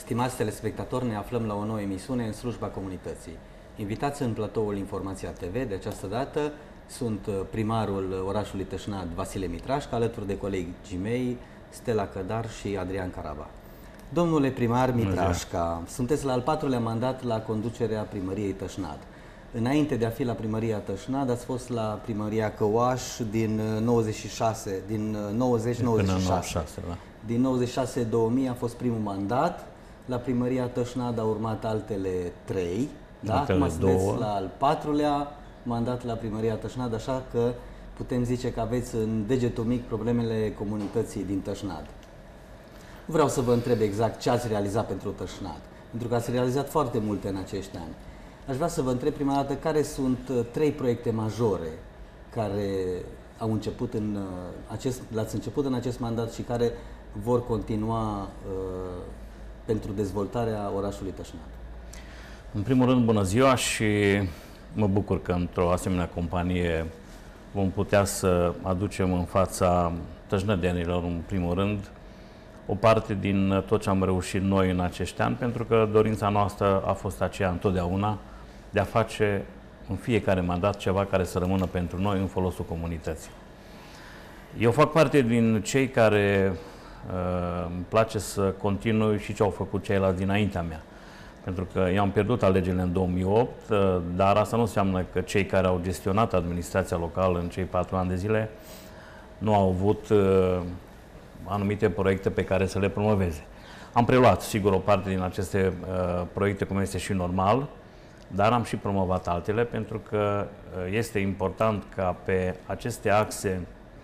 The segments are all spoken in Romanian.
Stimați telespectatori, ne aflăm la o nouă emisiune în slujba comunității. Invitați în platoul Informația TV, de această dată sunt primarul orașului Tâșnad, Vasile Mitrașca, alături de colegii mei, Stella Cădar și Adrian Caraba. Domnule primar Mitrașca, sunteți la al 4-lea mandat la conducerea primăriei Tâșnad. Înainte de a fi la primăria Tâșnad, ați fost la primăria Căuaș din 96, din 90-96. Da. Din 96-2000 a fost primul mandat, la primăria Tâșnad au urmat altele 3, da? Acum sunteți la al 4-lea mandat la primăria Tâșnad, așa că putem zice că aveți în degetul mic problemele comunității din Tâșnad. Vreau să vă întreb exact ce ați realizat pentru Tâșnad, pentru că ați realizat foarte multe în acești ani. Aș vrea să vă întreb prima dată care sunt 3 proiecte majore care au început l-ați început în acest mandat și care vor continua pentru dezvoltarea orașului Tâșnad. În primul rând, bună ziua și mă bucur că într-o asemenea companie vom putea să aducem în fața tâșnădenilor, în primul rând, o parte din tot ce am reușit noi în acești ani, pentru că dorința noastră a fost aceea întotdeauna de a face în fiecare mandat ceva care să rămână pentru noi în folosul comunității. Eu fac parte din cei care îmi place să continui și ce au făcut ceilalți dinaintea mea. Pentru că eu am pierdut alegerile în 2008, dar asta nu înseamnă că cei care au gestionat administrația locală în cei 4 ani de zile nu au avut anumite proiecte pe care să le promoveze. Am preluat, sigur, o parte din aceste proiecte, cum este și normal, dar am și promovat altele, pentru că este important ca pe aceste axe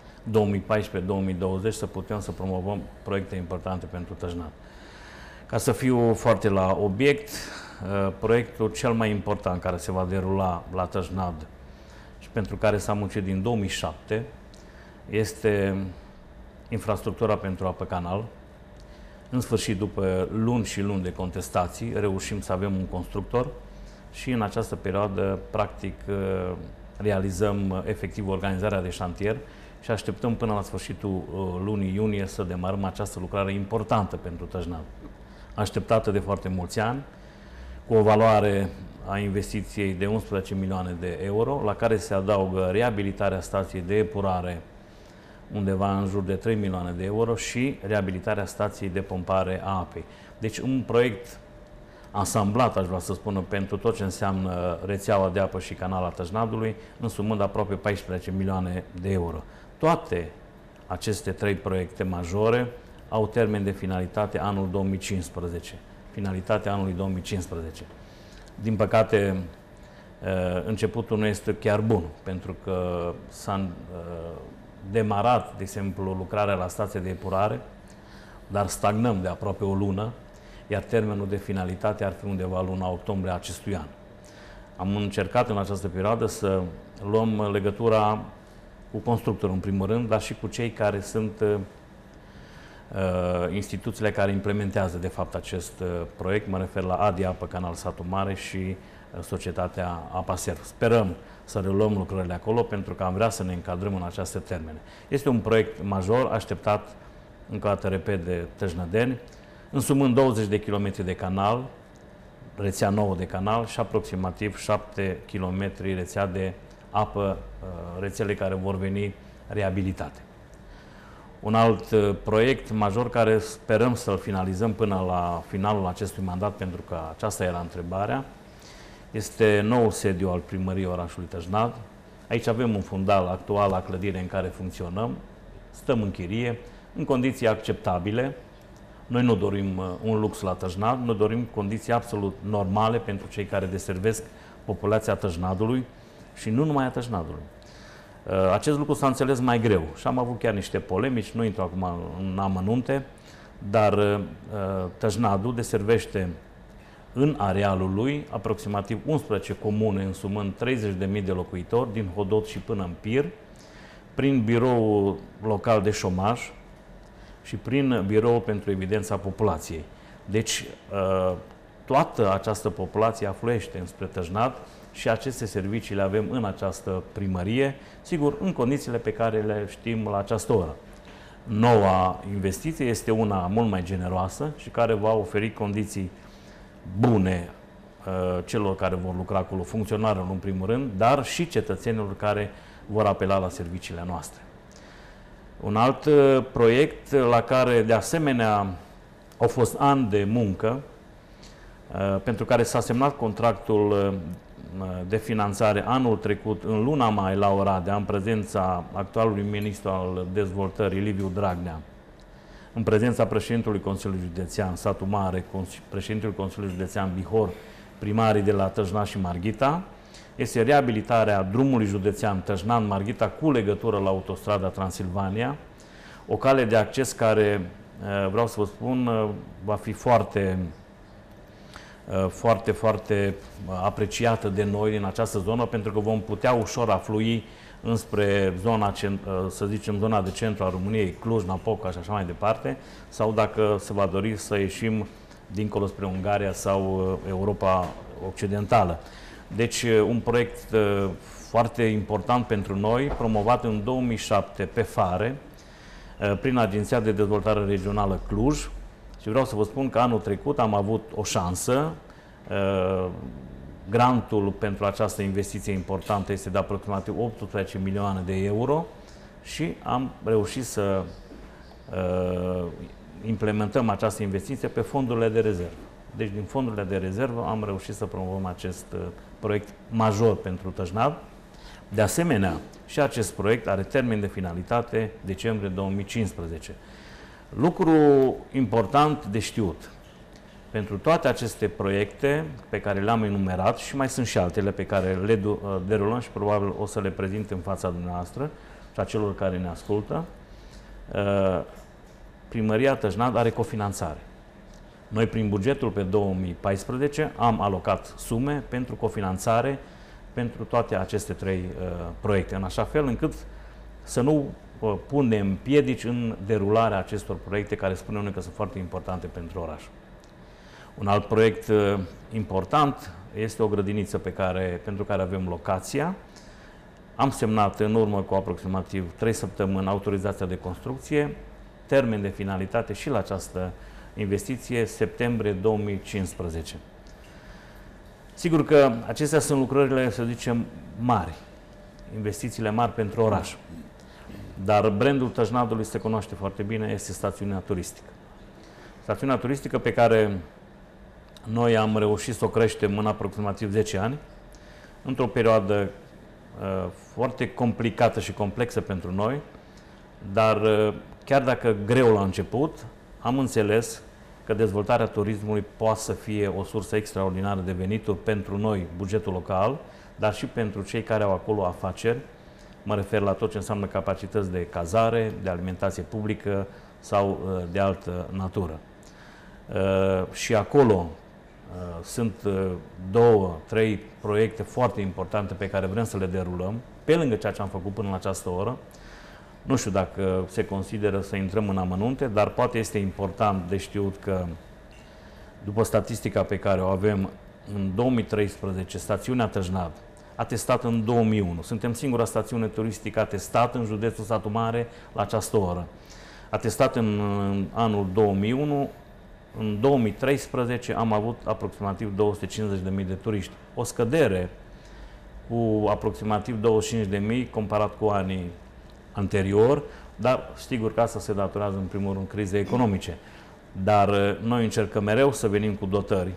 2014-2020 să putem să promovăm proiecte importante pentru Tâșnad. Ca să fiu foarte la obiect, proiectul cel mai important care se va derula la Tâșnad și pentru care s-a muncit din 2007 este infrastructura pentru apă canal. În sfârșit, după luni și luni de contestații, reușim să avem un constructor și în această perioadă, practic, realizăm efectiv organizarea de șantier și așteptăm până la sfârșitul lunii iunie să demarăm această lucrare importantă pentru Tâșnad, așteptată de foarte mulți ani, cu o valoare a investiției de 11 milioane de euro, la care se adaugă reabilitarea stației de epurare undeva în jur de 3 milioane de euro și reabilitarea stației de pompare a apei. Deci un proiect ansamblat, aș vrea să spună, pentru tot ce înseamnă rețeaua de apă și canala Tâșnadului, însumând aproape 14 milioane de euro. Toate aceste 3 proiecte majore au termen de finalitate anul 2015. Finalitatea anului 2015. Din păcate, începutul nu este chiar bun, pentru că s-a demarat, de exemplu, lucrarea la stația de epurare, dar stagnăm de aproape o lună, iar termenul de finalitate ar fi undeva luna octombrie acestui an. Am încercat în această perioadă să luăm legătura cu constructorul în primul rând, dar și cu cei care sunt instituțiile care implementează de fapt acest proiect. Mă refer la ADI Apă Canal Satul Mare și societatea Apaser. Sperăm să reluăm lucrările acolo, pentru că am vrea să ne încadrăm în aceste termene. Este un proiect major, așteptat, încă o dată repet, de tâșnădeni, însumând 20 de kilometri de canal, rețea nouă de canal și aproximativ 7 kilometri rețea de apă, rețele care vor veni reabilitate. Un alt proiect major care sperăm să-l finalizăm până la finalul acestui mandat, pentru că aceasta era întrebarea, este noul sediu al primăriei orașului Tâșnad. Aici avem un fundal actual la clădire în care funcționăm, stăm în chirie, în condiții acceptabile. Noi nu dorim un lux la Tâșnad, noi dorim condiții absolut normale pentru cei care deservesc populația Tâșnadului și nu numai a Tâșnadului. Acest lucru s-a înțeles mai greu și am avut chiar niște polemici, nu intru acum în amănunte, dar Tâșnadul deservește în arealul lui aproximativ 11 comune, însumând 30.000 de locuitori, din Hodot și până în Pir, prin biroul local de șomaj și prin biroul pentru evidența populației. Deci, toată această populație afluiește înspre Tâșnad și aceste servicii le avem în această primărie, sigur, în condițiile pe care le știm la această oră. noua investiție este una mult mai generoasă și care va oferi condiții bune celor care vor lucra acolo, funcționarilor în primul rând, dar și cetățenilor care vor apela la serviciile noastre. Un alt proiect la care de asemenea au fost ani de muncă, pentru care s-a semnat contractul de finanțare anul trecut, în luna mai, la Oradea, în prezența actualului ministru al dezvoltării, Liviu Dragnea, în prezența președintelui Consiliului Județean Satu Mare, președintelui Consiliului Județean Bihor, primarii de la Tăjnad și Marghita, este reabilitarea drumului județean Tăjnad-Marghita cu legătură la autostrada Transilvania, o cale de acces care, vreau să vă spun, va fi foarte apreciată de noi în această zonă, pentru că vom putea ușor aflui înspre zona, să zicem, zona de centru a României, Cluj, Napoca și așa mai departe, sau dacă se va dori să ieșim dincolo spre Ungaria sau Europa Occidentală. Deci, un proiect foarte important pentru noi, promovat în 2007 pe FARE, prin Agenția de Dezvoltare Regională Cluj. Și vreau să vă spun că anul trecut am avut o șansă. Grantul pentru această investiție importantă este de aproximativ 18 milioane de euro și am reușit să implementăm această investiție pe fondurile de rezervă. Deci, din fondurile de rezervă am reușit să promovăm acest proiect major pentru Tăjnad. De asemenea, și acest proiect are termen de finalitate decembrie 2015. Lucru important de știut. Pentru toate aceste proiecte pe care le-am enumerat, și mai sunt și altele pe care le derulăm și probabil o să le prezint în fața dumneavoastră și a celor care ne ascultă, Primăria Tăjnad are cofinanțare. Noi, prin bugetul pe 2014, am alocat sume pentru cofinanțare pentru toate aceste trei proiecte, în așa fel încât să nu punem piedici în derularea acestor proiecte care spunem noi că sunt foarte importante pentru oraș. Un alt proiect important este o grădiniță pentru care avem locația. Am semnat în urmă cu aproximativ 3 săptămâni autorizația de construcție, termen de finalitate și la această investiție, septembrie 2015. Sigur că acestea sunt lucrările, să zicem, mari, investițiile mari pentru oraș. Dar brandul Tăjnadului se cunoaște foarte bine, este stațiunea turistică. Stațiunea turistică pe care noi am reușit să o creștem în aproximativ 10 ani, într-o perioadă foarte complicată și complexă pentru noi, dar chiar dacă greu la început, am înțeles că dezvoltarea turismului poate să fie o sursă extraordinară de venituri pentru noi, bugetul local, dar și pentru cei care au acolo afaceri. Mă refer la tot ce înseamnă capacități de cazare, de alimentație publică sau de altă natură. Și acolo sunt 2-3 proiecte foarte importante pe care vrem să le derulăm, pe lângă ceea ce am făcut până la această oră. Nu știu dacă se consideră să intrăm în amănunte, dar poate este important de știut că, după statistica pe care o avem, în 2013, stațiunea Tăjnad a testat în 2001. Suntem singura stațiune turistică atestată în județul Satu Mare la această oră. A testat în anul 2001. În 2013 am avut aproximativ 250.000 de turiști. O scădere cu aproximativ 25.000 comparat cu anii anterior, dar sigur că asta se datorează în primul rând crizei economice. Dar noi încercăm mereu să venim cu dotări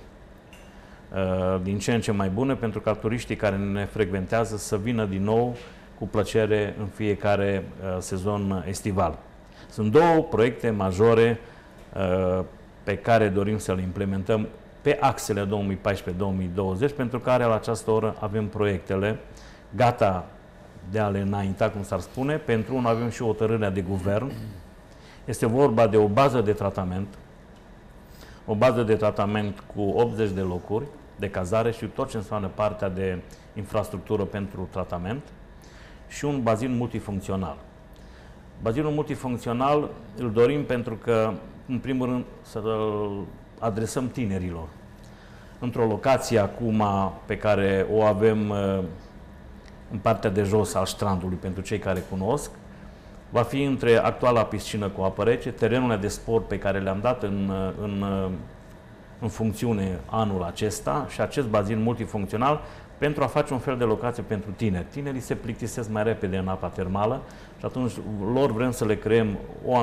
din ce în ce mai bune, pentru ca turiștii care ne frecventează să vină din nou cu plăcere în fiecare sezon estival. Sunt două proiecte majore pe care dorim să le implementăm pe axele 2014-2020, pentru care la această oră avem proiectele gata de a le înainta, cum s-ar spune. Pentru unul avem și o hotărâre de guvern. Este vorba de o bază de tratament cu 80 de locuri de cazare și tot ce înseamnă partea de infrastructură pentru tratament și un bazin multifuncțional. Bazinul multifuncțional îl dorim pentru că, în primul rând, să-l adresăm tinerilor. Într-o locație acum pe care o avem în partea de jos al strandului, pentru cei care cunosc, va fi între actuala piscină cu apă rece, terenurile de sport pe care le-am dat în funcțiune anul acesta și acest bazin multifuncțional pentru a face un fel de locație pentru tineri. Tinerii se plictisesc mai repede în apa termală și atunci lor vrem să le creăm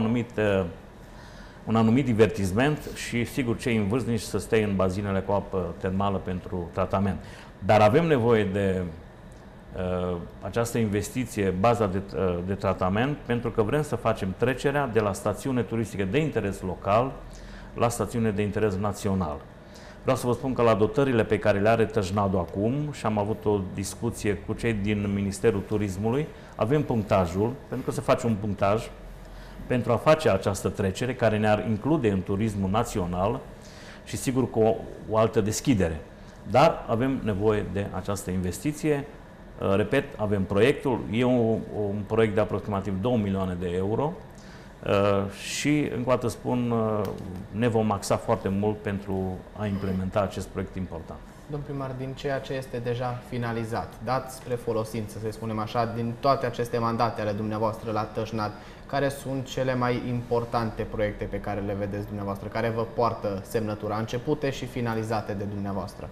un anumit divertisment și sigur cei în vârstnici să stea în bazinele cu apă termală pentru tratament. Dar avem nevoie de această investiție, baza de tratament, pentru că vrem să facem trecerea de la stațiune turistică de interes local la stațiune de interes național. Vreau să vă spun că la dotările pe care le are Tăjnadul acum, și am avut o discuție cu cei din Ministerul Turismului, avem punctajul, pentru că se face un punctaj pentru a face această trecere, care ne-ar include în turismul național și sigur cu o altă deschidere. Dar avem nevoie de această investiție. Repet, avem proiectul, e un proiect de aproximativ 2 milioane de euro și, încă o dată spun, ne vom axa foarte mult pentru a implementa acest proiect important. Domn primar, din ceea ce este deja finalizat, dat spre folosință, să spunem așa, din toate aceste mandate ale dumneavoastră la Tăjnad, care sunt cele mai importante proiecte pe care le vedeți dumneavoastră, care vă poartă semnătura, începute și finalizate de dumneavoastră?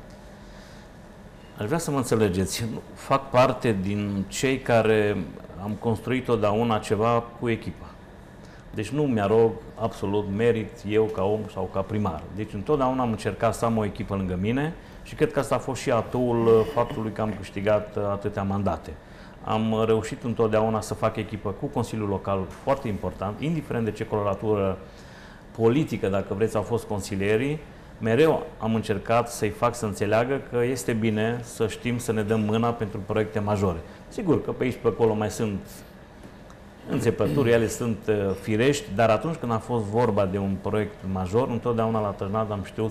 Aș vrea să mă înțelegeți, fac parte din cei care am construit totdeauna ceva cu echipa. Deci nu mi-arog absolut merit eu ca om sau ca primar. Deci întotdeauna am încercat să am o echipă lângă mine și cred că asta a fost și atuul faptului că am câștigat atâtea mandate. Am reușit întotdeauna să fac echipă cu Consiliul Local, foarte important, indiferent de ce coloratură politică, dacă vreți, au fost consilierii, mereu am încercat să-i fac să înțeleagă că este bine să știm să ne dăm mâna pentru proiecte majore. Sigur că pe aici pe acolo mai sunt înțepături, ele sunt firești, dar atunci când a fost vorba de un proiect major, întotdeauna la Tăjnad am știut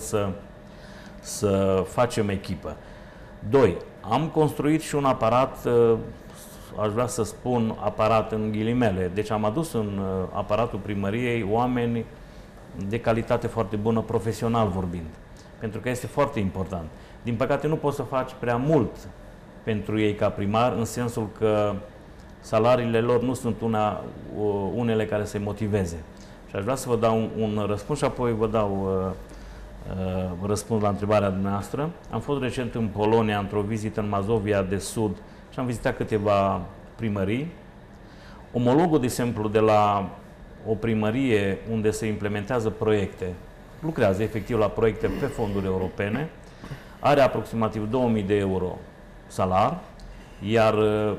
să facem echipă. 2. Am construit și un aparat, aș vrea să spun aparat în ghilimele, deci am adus în aparatul primăriei oameni de calitate foarte bună, profesional vorbind, pentru că este foarte important. Din păcate nu poți să faci prea mult pentru ei ca primar, în sensul că salariile lor nu sunt unele care să-i motiveze. Și aș vrea să vă dau un răspuns și apoi vă dau răspuns la întrebarea dumneavoastră. Am fost recent în Polonia, într-o vizită în Mazovia de Sud și am vizitat câteva primării. Omologul, de exemplu, de la o primărie unde se implementează proiecte, lucrează efectiv la proiecte pe fonduri europene, are aproximativ 2000 de euro salar, iar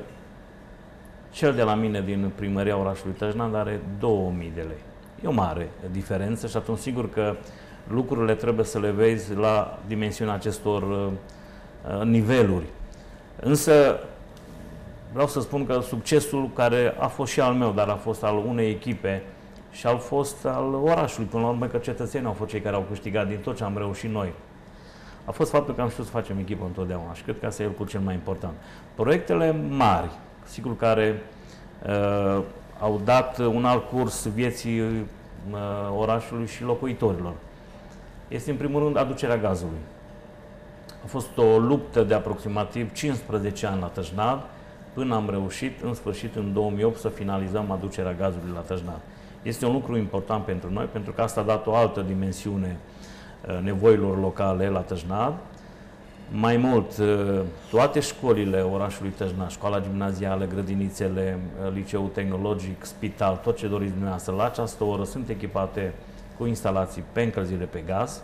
cel de la mine din primăria orașului Tăjnad are 2000 de lei. E o mare diferență și atunci sigur că lucrurile trebuie să le vezi la dimensiunea acestor niveluri. Însă vreau să spun că succesul care a fost și al meu, dar a fost al unei echipe și a fost al orașului, până la urmă că cetățenii au fost cei care au câștigat din tot ce am reușit noi, a fost faptul că am știut să facem echipă întotdeauna și cred că asta e lucrul cel mai important. Proiectele mari, sigur, care au dat un alt curs vieții orașului și locuitorilor, este în primul rând aducerea gazului. A fost o luptă de aproximativ 15 ani la Tăjnad, până am reușit, în sfârșit, în 2008, să finalizăm aducerea gazului la Tăjnad. Este un lucru important pentru noi, pentru că asta a dat o altă dimensiune nevoilor locale la Tăjnad. Mai mult, toate școlile orașului Tăjnad, școala gimnazială, grădinițele, liceul tehnologic, spital, tot ce doriți dumneavoastră, la această oră sunt echipate cu instalații pe încălzire pe gaz.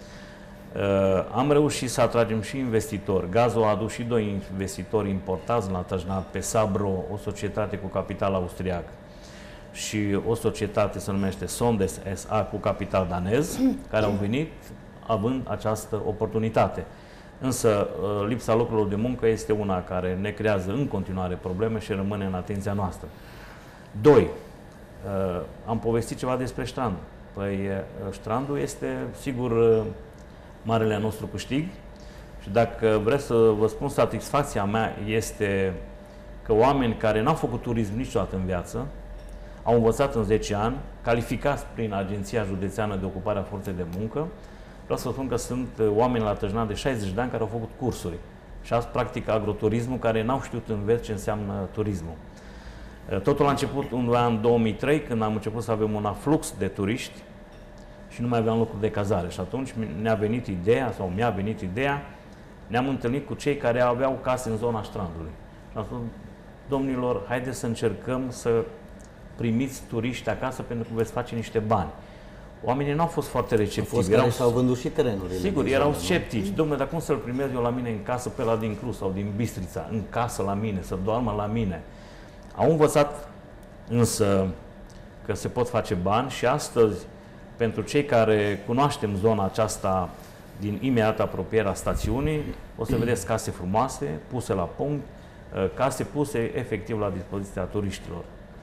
Am reușit să atragem și investitori. Gazul a adus și 2 investitori importați la Tăjnad, pe Sabro, o societate cu capital austriac, și o societate se numește Sondes SA cu capital danez, care au venit având această oportunitate. Însă lipsa locurilor de muncă este una care ne creează în continuare probleme și rămâne în atenția noastră. 2. Am povestit ceva despre Strandul. Păi Strandul este, sigur, marele nostru câștig și dacă vreți să vă spun, satisfacția mea este că oameni care n-au făcut turism niciodată în viață, au învățat în 10 ani, calificați prin Agenția Județeană de Ocupare a Forței de Muncă. Vreau să spun că sunt oameni la Tăjnad de 60 de ani care au făcut cursuri și azi practică agroturismul, care n-au știut în veci ce înseamnă turismul. Totul a început undeva în 2003, când am început să avem un aflux de turiști și nu mai aveam locuri de cazare. Și atunci ne-a venit ideea, sau mi-a venit ideea, ne-am întâlnit cu cei care aveau case în zona strandului. Și am spus, domnilor, haideți să încercăm să primiți turiști acasă pentru că veți face niște bani. Oamenii nu au fost foarte receptivi. Care și-au vândut și terenurile. Sigur, erau sceptici. Dom'le, dar cum să-l primez eu la mine în casă pe ăla din Cluj sau din Bistrița, în casă la mine, să doarmă la mine? Au învățat însă că se pot face bani și astăzi, pentru cei care cunoaștem zona aceasta din imediat apropierea stațiunii, o să vedeți case frumoase, puse la punct, case puse efectiv la dispoziția turiștilor.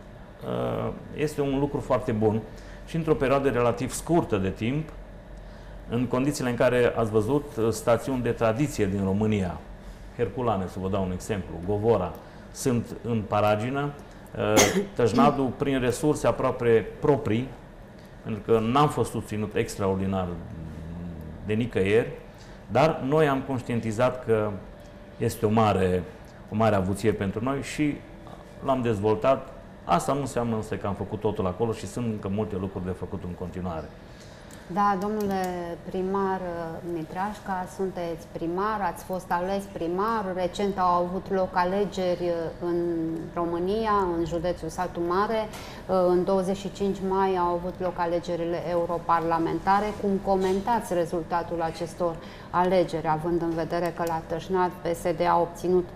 Este un lucru foarte bun și într-o perioadă relativ scurtă de timp, în condițiile în care ați văzut stațiuni de tradiție din România, Herculane, să vă dau un exemplu, Govora, sunt în paragină, Tăjnadul prin resurse aproape proprii, pentru că n-am fost susținut extraordinar de nicăieri, dar noi am conștientizat că este o mare avuție pentru noi și l-am dezvoltat. Asta nu înseamnă însă că am făcut totul acolo și sunt încă multe lucruri de făcut în continuare. Da, domnule primar Mitrașca, sunteți primar, ați fost ales primar, recent au avut loc alegeri în România, în județul Satu Mare, în 25 mai au avut loc alegerile europarlamentare. Cum comentați rezultatul acestor alegeri, având în vedere că la Tășnad PSD a obținut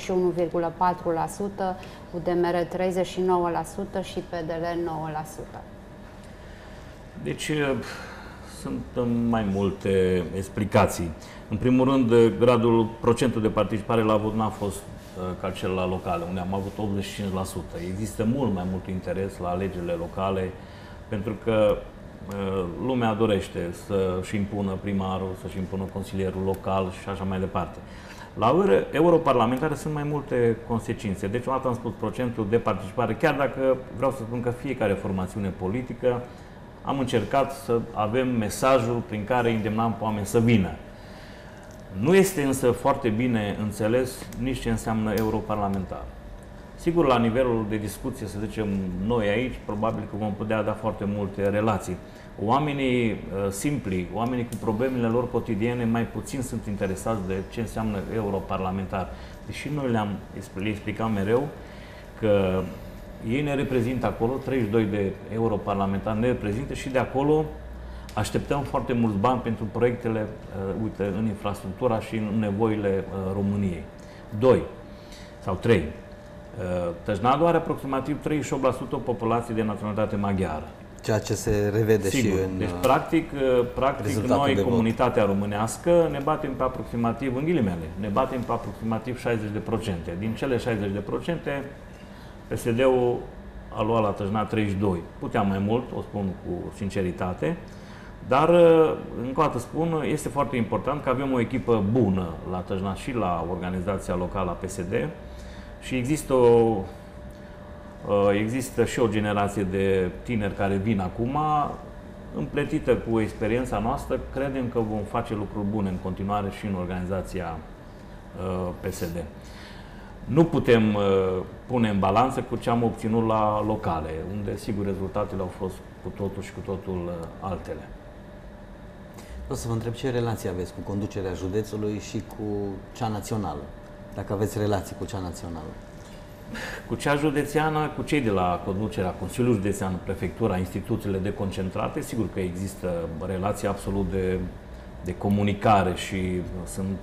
31,4%, UDMR 39% și PDL 9%? Deci, sunt mai multe explicații. În primul rând, procentul de participare la vot n-a fost ca cel la locale, unde am avut 85%. Există mult mai mult interes la alegerile locale, pentru că lumea dorește să-și impună primarul, să-și impună consilierul local și așa mai departe. La europarlamentare sunt mai multe consecințe. Deci, odată am spus procentul de participare, chiar dacă vreau să spun că fiecare formațiune politică am încercat să avem mesajul prin care îndemnam pe oameni să vină. Nu este însă foarte bine înțeles nici ce înseamnă europarlamentar. Sigur, la nivelul de discuție, să zicem, noi aici, probabil că vom putea da foarte multe relații. Oamenii simpli, oamenii cu problemele lor cotidiene, mai puțin sunt interesați de ce înseamnă europarlamentar. Deși noi le explicam mereu că ei ne reprezintă acolo, 32 de europarlamentari ne reprezintă și de acolo așteptăm foarte mulți bani pentru proiectele, uite, în infrastructura și în nevoile României. 2 sau 3. Tăjnadul are aproximativ 38% populație de naționalitate maghiară. Ceea ce se revede Sigur. Și în Deci, practic noi, comunitatea românească, ne batem pe aproximativ, în ghilimele, ne batem pe aproximativ 60%. Din cele 60%, PSD-ul a luat la Tăjnad 32. Putea mai mult, o spun cu sinceritate, dar, încă o dată spun, este foarte important că avem o echipă bună la Tăjnad și la organizația locală a PSD și există și o generație de tineri care vin acum, împletită cu experiența noastră, credem că vom face lucruri bune în continuare și în organizația PSD. Nu putem pune în balanță cu ce am obținut la locale, unde, sigur, rezultatele au fost cu totul și cu totul altele. O să vă întreb ce relație aveți cu conducerea județului și cu cea națională, dacă aveți relații cu cea națională. Cu cea județeană, cu cei de la conducerea Consiliului Județean, Prefectura, instituțiile deconcentrate, sigur că există relații absolut de comunicare și sunt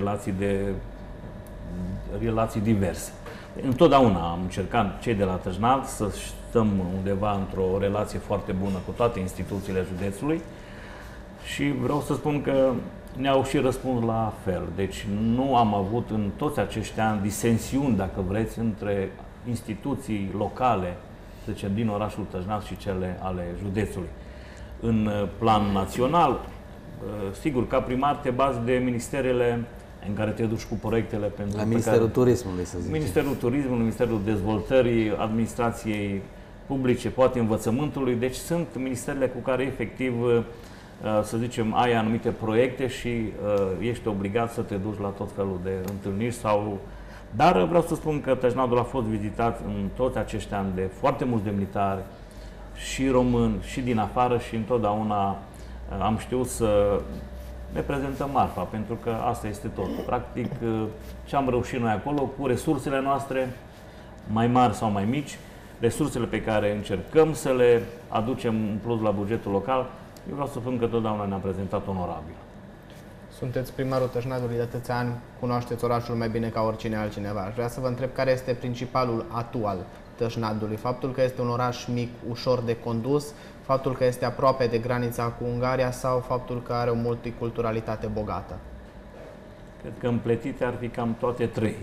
relații diverse. Întotdeauna am încercat, cei de la Tăjnad, să stăm undeva într-o relație foarte bună cu toate instituțiile județului și vreau să spun că ne-au și răspuns la fel. Deci nu am avut în toți acești ani disensiuni, dacă vreți, între instituții locale, să zicem, din orașul Tăjnad și cele ale județului. În plan național, sigur, ca primar te bazi de ministerele în care te duci cu proiectele pentru... La Ministerul Turismului, să zicem. Ministerul Turismului, Ministerul Dezvoltării, Administrației Publice, poate Învățământului. Deci sunt ministerele cu care efectiv, să zicem, ai anumite proiecte și ești obligat să te duci la tot felul de întâlniri sau Dar vreau să spun că Tăjnadul a fost vizitat în toți acești ani de foarte mulți demnitari, și români, și din afară, și întotdeauna am știut să ne prezentăm marfa, pentru că asta este tot. Practic, ce am reușit noi acolo, cu resursele noastre, mai mari sau mai mici, resursele pe care încercăm să le aducem în plus la bugetul local, eu vreau să spun că totdeauna ne-am prezentat onorabil. Sunteți primarul Tăjnadului de atâția ani, cunoașteți orașul mai bine ca oricine altcineva. Aș vrea să vă întreb care este principalul atu al Tăjnadului. Faptul că este un oraș mic, ușor de condus, faptul că este aproape de granița cu Ungaria sau faptul că are o multiculturalitate bogată? Cred că împletite ar fi cam toate trei.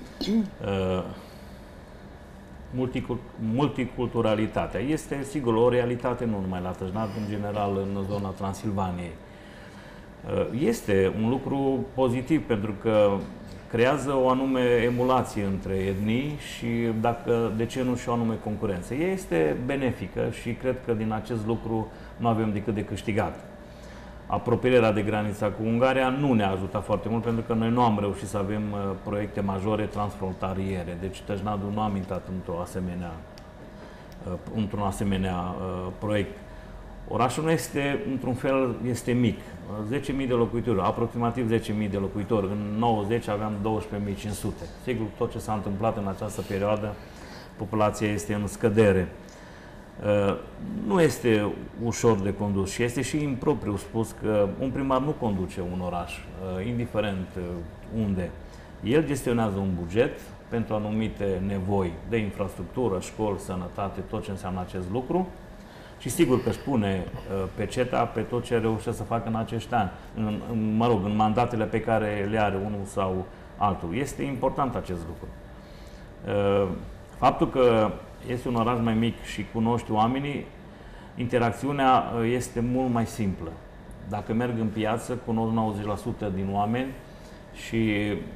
Multiculturalitatea este, sigur, o realitate nu numai la Tăjnad, în general în zona Transilvaniei. Este un lucru pozitiv pentru că creează o anume emulație între etnii și, dacă, de ce nu, și o anume concurență. Ea este benefică și cred că din acest lucru nu avem decât de câștigat. Apropierea de granița cu Ungaria nu ne-a ajutat foarte mult pentru că noi nu am reușit să avem proiecte majore transfrontaliere. Deci Tăjnadul nu a intrat într-un asemenea proiect. Orașul nu este, într-un fel, este mic. 10.000 de locuitori, aproximativ 10.000 de locuitori. În 90 aveam 12.500. Sigur, tot ce s-a întâmplat în această perioadă, populația este în scădere. Nu este ușor de condus și este și impropriu spus că un primar nu conduce un oraș, indiferent unde. El gestionează un buget pentru anumite nevoi de infrastructură, școli, sănătate, tot ce înseamnă acest lucru. Și sigur că își pune peceta pe tot ce reușește să facă în acești ani, în mandatele pe care le are unul sau altul. Este important acest lucru. Faptul că este un oraș mai mic și cunoști oamenii, interacțiunea este mult mai simplă. Dacă merg în piață, cunosc 90% din oameni și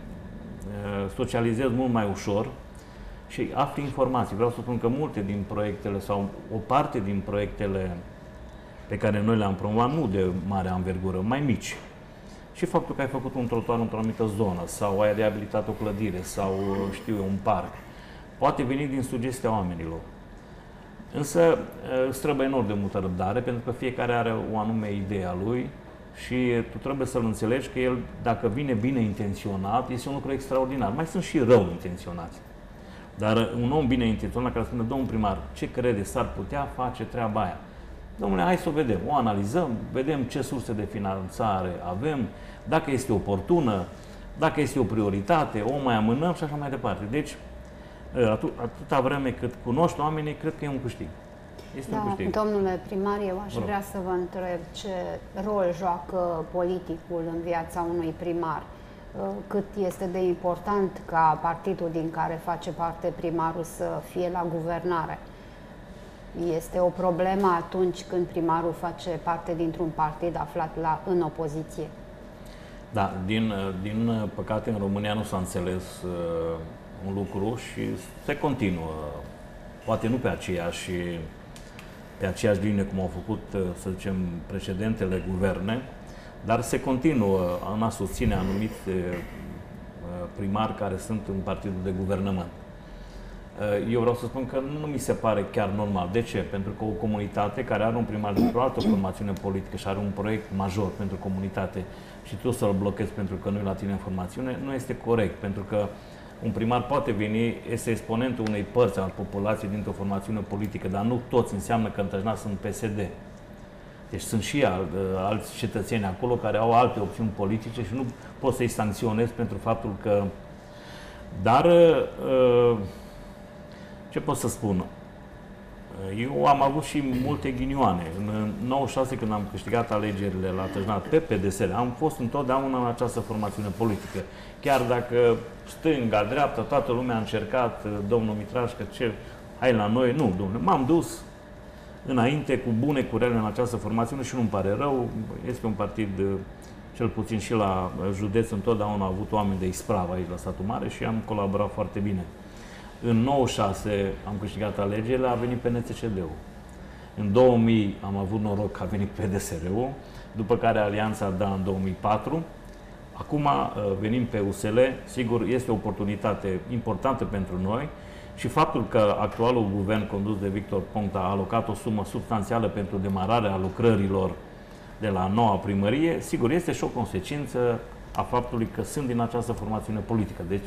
socializez mult mai ușor și afli informații. Vreau să spun că multe din proiectele sau o parte din proiectele pe care noi le-am promovat, nu de mare anvergură, mai mici. Și faptul că ai făcut un trotuar într-o anumită zonă sau ai reabilitat o clădire sau, știu eu, un parc, poate veni din sugestia oamenilor. Însă îți trebuie enorm de multă răbdare, pentru că fiecare are o anume idee a lui și tu trebuie să-l înțelegi că el, dacă vine bine intenționat, este un lucru extraordinar. Mai sunt și rău intenționați. Dar un om bine intenționat care spune: domnul primar, ce crede, s-ar putea face treaba aia? Domnule, hai să o vedem, o analizăm, vedem ce surse de finanțare avem, dacă este oportună, dacă este o prioritate, o mai amânăm și așa mai departe. Deci, atâta vreme cât cunoști oamenii, cred că e un câștig. Este un câștig. Domnule primar, eu aș vrea să vă întreb ce rol joacă politicul în viața unui primar. Cât este de important ca partidul din care face parte primarul să fie la guvernare. Este o problemă atunci când primarul face parte dintr-un partid aflat în opoziție. Da, din păcate în România nu s-a înțeles un lucru și se continuă, poate nu pe aceeași linie cum au făcut, să zicem, precedentele guverne, dar se continuă în a susține anumiți primari care sunt în partidul de guvernământ. Eu vreau să spun că nu mi se pare chiar normal. De ce? Pentru că o comunitate care are un primar dintr-o altă formațiune politică și are un proiect major pentru comunitate și tu să-l blochezi pentru că nu e la tine în formațiune, nu este corect. Pentru că un primar poate veni, este exponentul unei părți al populației dintr-o formațiune politică, dar nu toți înseamnă că în Tăjnad sunt PSD. Deci sunt și alți cetățeni acolo care au alte opțiuni politice și nu pot să-i sancționez pentru faptul că... Dar, ce pot să spun? Eu am avut și multe ghinioane. În 96, când am câștigat alegerile la Tăjnad pe PDSL, am fost întotdeauna în această formațiune politică. Chiar dacă stânga, dreapta, toată lumea a încercat, domnul Mitrașcă, ce, hai la noi, nu, domnule, m-am dus înainte cu bune, cu rele în această formațiune și nu-mi pare rău. Este un partid, cel puțin și la județ, întotdeauna a avut oameni de ispravă aici la Satul Mare și am colaborat foarte bine. În 96 am câștigat alegerile, a venit PNCCD-ul. În 2000 am avut noroc că a venit PDSR-ul, după care Alianța a dat în 2004. Acum venim pe USL, sigur, este o oportunitate importantă pentru noi și faptul că actualul guvern condus de Victor Ponta a alocat o sumă substanțială pentru demararea lucrărilor de la noua primărie, sigur, este și o consecință a faptului că sunt din această formațiune politică. Deci,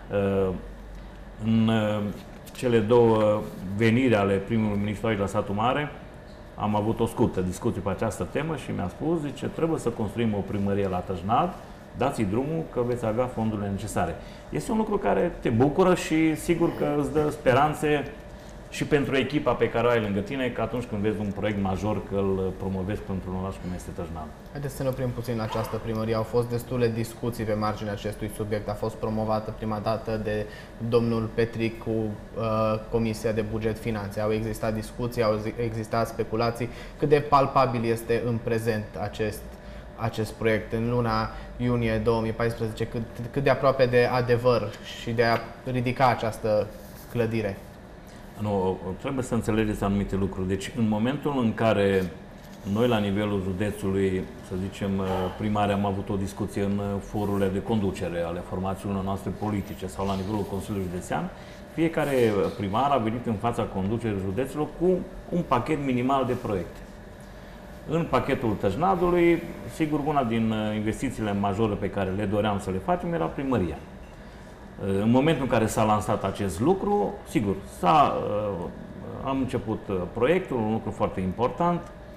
în cele două veniri ale primului ministru aici la Satul Mare, am avut o scurtă discuție pe această temă și mi-a spus, zice, trebuie să construim o primărie la Tăjnad, dați-i drumul că veți avea fondurile necesare. Este un lucru care te bucură și sigur că îți dă speranțe și pentru echipa pe care o ai lângă tine, că atunci când vezi un proiect major, că îl promovezi pentru un oraș cum este Tăjnad. Haideți să ne oprim puțin la această primărie. Au fost destule discuții pe marginea acestui subiect. A fost promovată prima dată de domnul Petric cu Comisia de Buget Finanțe. Au existat discuții, au existat speculații. Cât de palpabil este în prezent acest proiect? În luna iunie 2014, cât de aproape de adevăr și de a ridica această clădire? Nu, trebuie să înțelegeți anumite lucruri. Deci, în momentul în care noi, la nivelul județului, să zicem, primari, am avut o discuție în forurile de conducere ale formațiunilor noastre politice sau la nivelul Consiliului Județean, fiecare primar a venit în fața conducerii județului cu un pachet minimal de proiecte. În pachetul Tăjnadului, sigur, una din investițiile majore pe care le doream să le facem era primăria. În momentul în care s-a lansat acest lucru, sigur, am început proiectul, un lucru foarte important,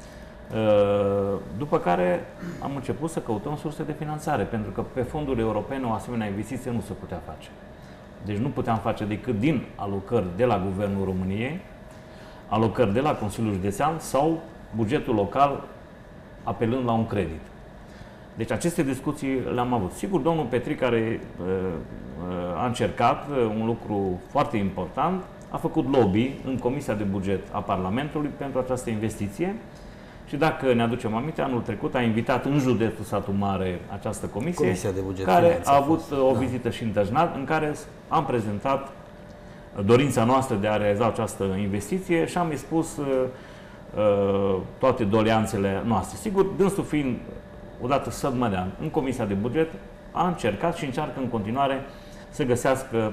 după care am început să căutăm surse de finanțare, pentru că pe fonduri europene o asemenea investiție nu se putea face. Deci nu puteam face decât din alocări de la Guvernul României, alocări de la Consiliul Județean sau bugetul local apelând la un credit. Deci aceste discuții le-am avut. Sigur, domnul Petric, care a încercat un lucru foarte important, a făcut lobby în Comisia de Buget a Parlamentului pentru această investiție și dacă ne aducem aminte, anul trecut a invitat în județul Satul Mare această comisie de Buget care Finanțe a avut o vizită și în Tăjnad, în care am prezentat dorința noastră de a realiza această investiție și am expus toate doleanțele noastre. Sigur, dânsul fiind odată sădmărean în Comisia de Buget, a încercat și încearcă în continuare să găsească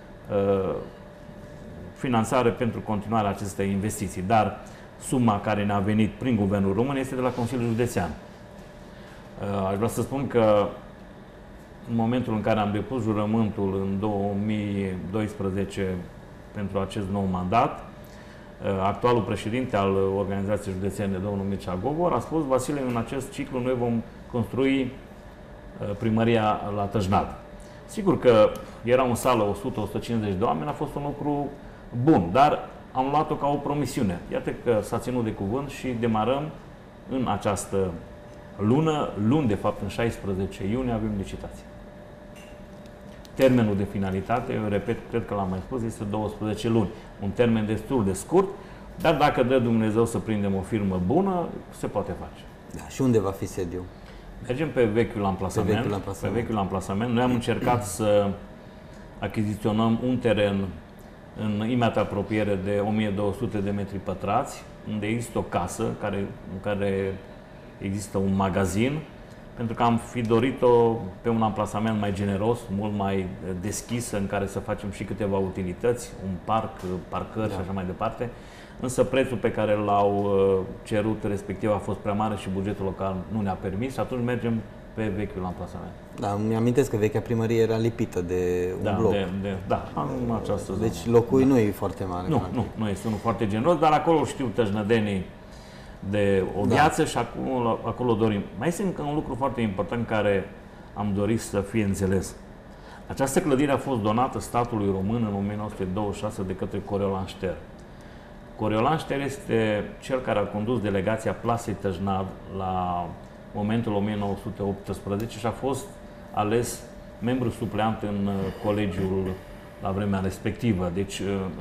finanțare pentru continuarea acestei investiții. Dar suma care ne-a venit prin Guvernul Român este de la Consiliul Județean. Aș vrea să spun că în momentul în care am depus jurământul în 2012 pentru acest nou mandat, actualul președinte al Organizației Județene, domnul Mircea Gogor, a spus: Vasile, în acest ciclu noi vom construi primăria la Tăjnad. Sigur că era în sală 100-150 de oameni, a fost un lucru bun, dar am luat-o ca o promisiune. Iată că s-a ținut de cuvânt și demarăm în această luni de fapt, în 16 iunie, avem licitație. Termenul de finalitate, eu repet, cred că l-am mai spus, este 12 luni. Un termen destul de scurt, dar dacă dă Dumnezeu să prindem o firmă bună, se poate face. Da, și unde va fi sediul? Mergem pe vechiul amplasament. Pe vechiul amplasament. Noi am încercat să achiziționăm un teren în imediată apropiere de 1200 de metri pătrați, unde există o casă în care există un magazin, pentru că am fi dorit-o pe un amplasament mai generos, mult mai deschis, în care să facem și câteva utilități, un parc, parcări și așa mai departe. Însă prețul pe care l-au cerut respectiv a fost prea mare și bugetul local nu ne-a permis și atunci mergem pe vechiul amplasament. Da, mi-amintesc că vechea primărie era lipită de un bloc. În această zonă. Deci locul nu e foarte mare. Nu este unul foarte generos, dar acolo știu tăjnădenii de o viață și acolo dorim. Mai este încă un lucru foarte important care am dorit să fie înțeles. Această clădire a fost donată statului român în 1926 de către Coriolan Șter. Coriolan Șter este cel care a condus delegația Plasei Tăjnad la momentul 1918 și a fost ales membru supleant în colegiul la vremea respectivă. Deci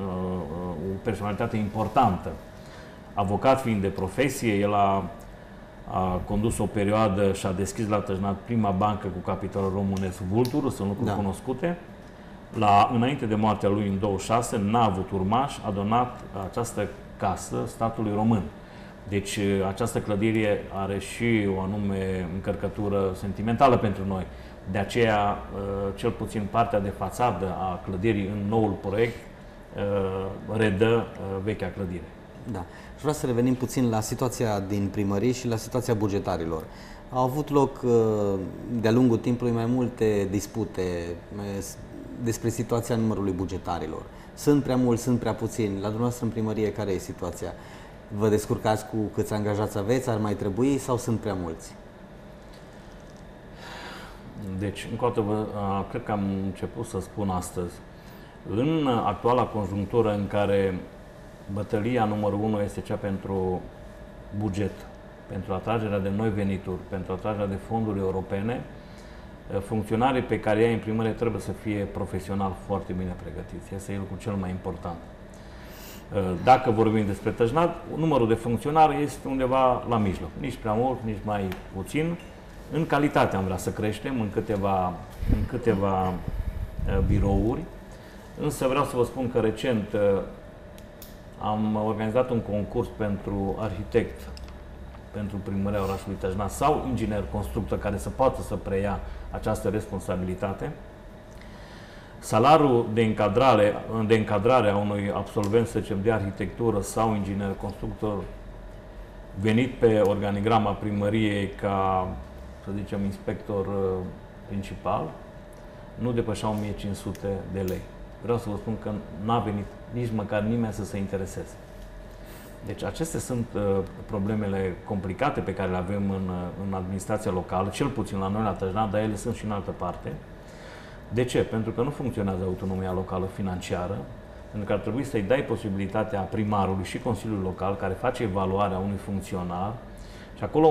o personalitate importantă. Avocat fiind de profesie, el a condus o perioadă și a deschis la Tăjnad prima bancă cu capital românesc, Vultur, sunt lucruri cunoscute. Înainte de moartea lui, în 26, n-a avut urmaș, a donat această casă statului român. Deci această clădire are și o anume încărcătură sentimentală pentru noi. De aceea, cel puțin partea de fațadă a clădirii în noul proiect redă vechea clădire. Da. Și vreau să revenim puțin la situația din primării și la situația bugetarilor. Au avut loc de-a lungul timpului mai multe dispute despre situația numărului bugetarilor. Sunt prea mulți, sunt prea puțini. La dumneavoastră în primărie care e situația? Vă descurcați cu câți angajați aveți? Ar mai trebui sau sunt prea mulți? Deci, încă o dată, cred că am început să spun astăzi. În actuala conjunctură în care bătălia numărul 1 este cea pentru buget, pentru atragerea de noi venituri, pentru atragerea de fonduri europene, funcționarii pe care i-ai în primărie trebuie să fie profesional foarte bine pregătiți. Este lucrul cel mai important. Dacă vorbim despre Tăjnad, numărul de funcționari este undeva la mijloc. Nici prea mult, nici mai puțin. În calitate am vrea să creștem în câteva birouri. Însă vreau să vă spun că recent am organizat un concurs pentru arhitect pentru primăria orașului Tăjnad sau inginer constructor care să poată să preia această responsabilitate. Salariul de încadrare a unui absolvent, să zicem, de arhitectură sau inginer constructor venit pe organigrama primăriei ca, să zicem, inspector principal, nu depășea 1500 de lei. Vreau să vă spun că n-a venit nici măcar nimeni să se intereseze. Deci acestea sunt problemele complicate pe care le avem în administrația locală, cel puțin la noi la Tăjnad, dar ele sunt și în altă parte. De ce? Pentru că nu funcționează autonomia locală financiară, pentru că ar trebui să-i dai posibilitatea primarului și Consiliului Local, care face evaluarea unui funcționar, și acolo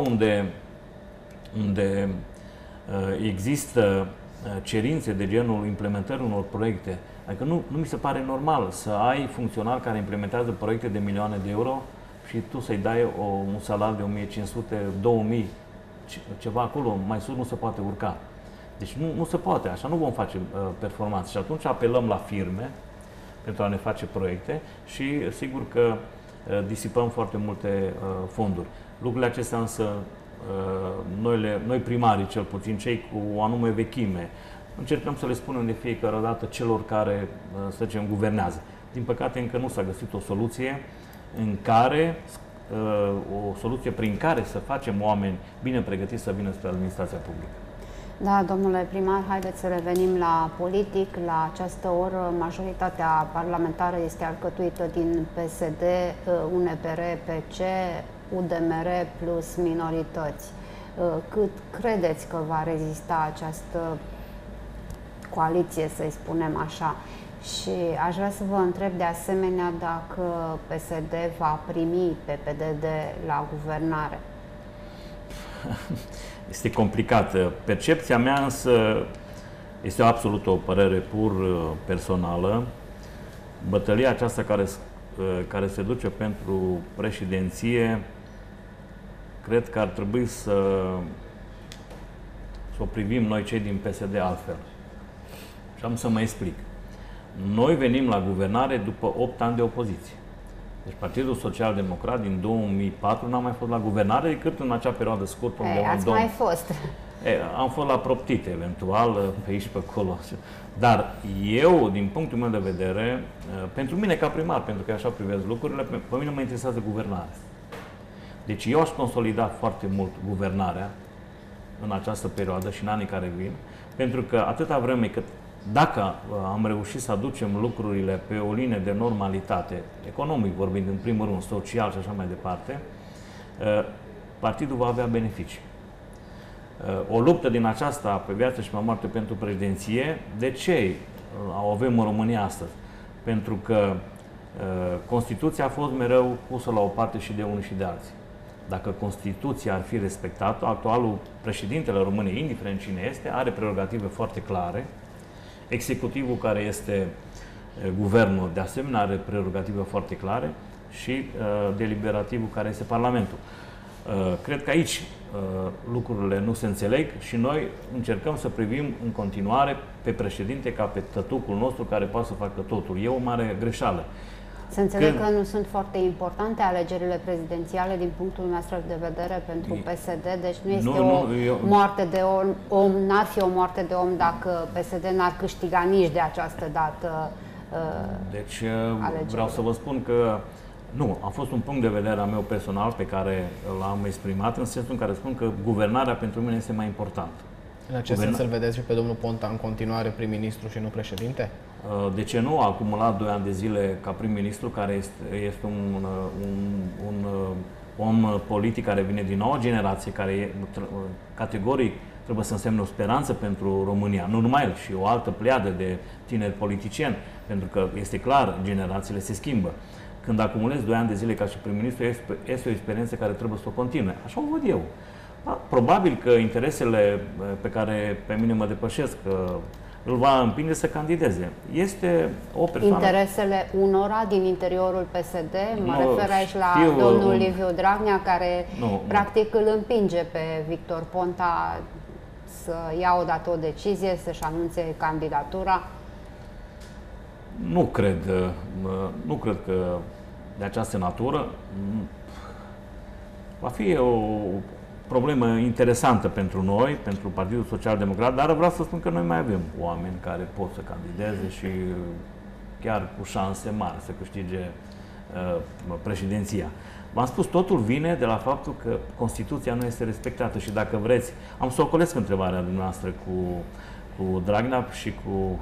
unde există cerințe de genul implementării unor proiecte. Adică nu mi se pare normal să ai funcționari care implementează proiecte de milioane de euro și tu să-i dai un salariu de 1500, 2000, ceva acolo, mai sus nu se poate urca. Deci nu se poate, așa nu vom face performanțe. Și atunci apelăm la firme pentru a ne face proiecte și sigur că disipăm foarte multe fonduri. Lucrurile acestea însă, noi primarii cel puțin, cei cu o anume vechime, încercăm să le spunem de fiecare dată celor care, să zicem, guvernează. Din păcate încă nu s-a găsit o soluție o soluție prin care să facem oameni bine pregătiți să vină spre administrația publică. Da, domnule primar, haideți să revenim la politic. La această oră, majoritatea parlamentară este alcătuită din PSD, UNPR, PC, UDMR plus minorități. Cât credeți că va rezista această coaliție, să-i spunem așa? Și aș vrea să vă întreb de asemenea dacă PSD va primi PPDD la guvernare. Este complicat. Percepția mea însă este absolut o părere pur personală. Bătălia aceasta care se duce pentru președinție, cred că ar trebui să o privim noi cei din PSD altfel. Și am să mă explic. Noi venim la guvernare după 8 ani de opoziție. Deci Partidul Social Democrat din 2004 n-a mai fost la guvernare decât în acea perioadă scurtă. Ați mai fost. Am fost la proptite, eventual, pe aici și pe acolo. Dar eu, din punctul meu de vedere, pentru mine ca primar, pentru că așa privesc lucrurile, pe mine mă interesează guvernarea. Deci eu aș consolida foarte mult guvernarea în această perioadă și în anii care vin, pentru că atâta vreme cât dacă am reușit să aducem lucrurile pe o linie de normalitate, economic vorbind în primul rând, social și așa mai departe, partidul va avea beneficii. O luptă din aceasta pe viață și pe moarte pentru președinție, de ce o avem în România astăzi? Pentru că Constituția a fost mereu pusă la o parte și de unii și de alții. Dacă Constituția ar fi respectată, actualul președintele României, indiferent cine este, are prerogative foarte clare. Executivul, care este guvernul, de asemenea, are prerogative foarte clare și deliberativul, care este Parlamentul. Cred că aici lucrurile nu se înțeleg și noi încercăm să privim în continuare pe președinte ca pe tătucul nostru care poate să facă totul. E o mare greșeală. Să înțeleg că nu sunt foarte importante alegerile prezidențiale din punctul nostru de vedere pentru PSD, deci nu este moarte de om, n-ar fi o moarte de om dacă PSD n-ar câștiga nici de această dată Deci vreau să vă spun că nu, a fost un punct de vedere al meu personal pe care l-am exprimat, în sensul în care spun că guvernarea pentru mine este mai importantă. În acest sens îl vedeți și pe domnul Ponta în continuare prim-ministru și nu președinte? De ce nu? A acumulat 2 ani de zile ca prim-ministru, care este un om politic care vine din noua generație, care categoric trebuie să însemne o speranță pentru România. Nu numai el, și o altă pleiadă de tineri politicieni, pentru că este clar, generațiile se schimbă. Când acumulezi 2 ani de zile ca și prim-ministru, este o experiență care trebuie să o continue. Așa o văd eu. Probabil că interesele pe care pe mine mă depășesc îl va împinge să candideze. Este o persoană... Interesele unora din interiorul PSD, mă refer aici la domnul Liviu Dragnea, care practic îl împinge pe Victor Ponta să ia odată o decizie, să-și anunțe candidatura. Nu cred că de această natură. Va fi o problemă interesantă pentru noi, pentru Partidul Social Democrat, dar vreau să spun că noi mai avem oameni care pot să candideze și chiar cu șanse mari să câștige președinția. V-am spus, totul vine de la faptul că Constituția nu este respectată și dacă vreți, am să ocolesc întrebarea dumneavoastră cu Dragnea și cu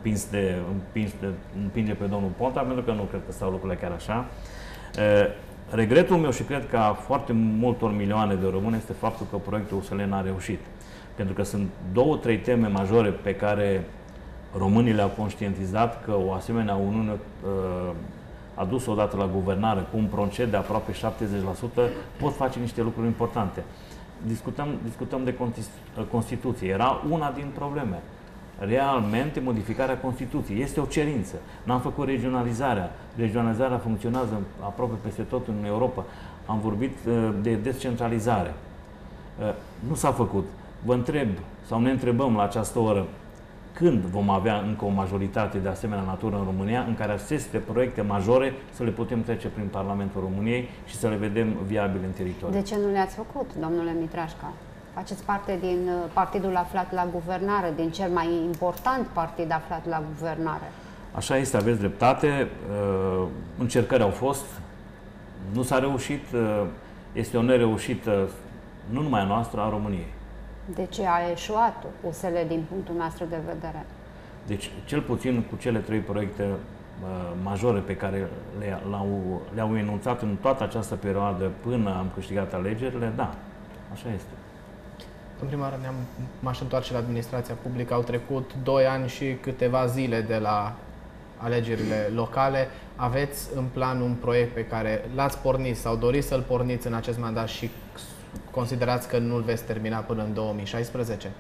împinge pe domnul Ponta, pentru că nu cred că stau lucrurile chiar așa. Regretul meu și cred că a foarte multor milioane de români este faptul că proiectul USL n-a reușit. Pentru că sunt 2-3 teme majore pe care românii le-au conștientizat că o asemenea Uniune adusă odată la guvernare cu un procent de aproape 70% pot face niște lucruri importante. Discutăm de Constituție. Era una din probleme. Realmente, modificarea Constituției este o cerință. N-am făcut regionalizarea. Regionalizarea funcționează aproape peste tot în Europa. Am vorbit de descentralizare. Nu s-a făcut. Vă întreb, sau ne întrebăm la această oră, când vom avea încă o majoritate de asemenea natură în România, în care aceste proiecte majore să le putem trece prin Parlamentul României și să le vedem viabile în teritoriu. De ce nu le-ați făcut, domnule Mitrașca? Faceți parte din partidul aflat la guvernare, din cel mai important partid aflat la guvernare. Așa este, aveți dreptate. Încercări au fost, nu s-a reușit, este o nereușită nu numai a noastră, a României. De ce a eșuat USL din punctul nostru de vedere? Deci, cel puțin cu cele 3 proiecte majore pe care le-au enunțat în toată această perioadă până am câștigat alegerile, da, așa este. În prima rând, m-aș întoarce la administrația publică. Au trecut 2 ani și câteva zile de la alegerile locale. Aveți în plan un proiect pe care l-ați pornit sau doriți să-l porniți în acest mandat și considerați că nu-l veți termina până în 2016?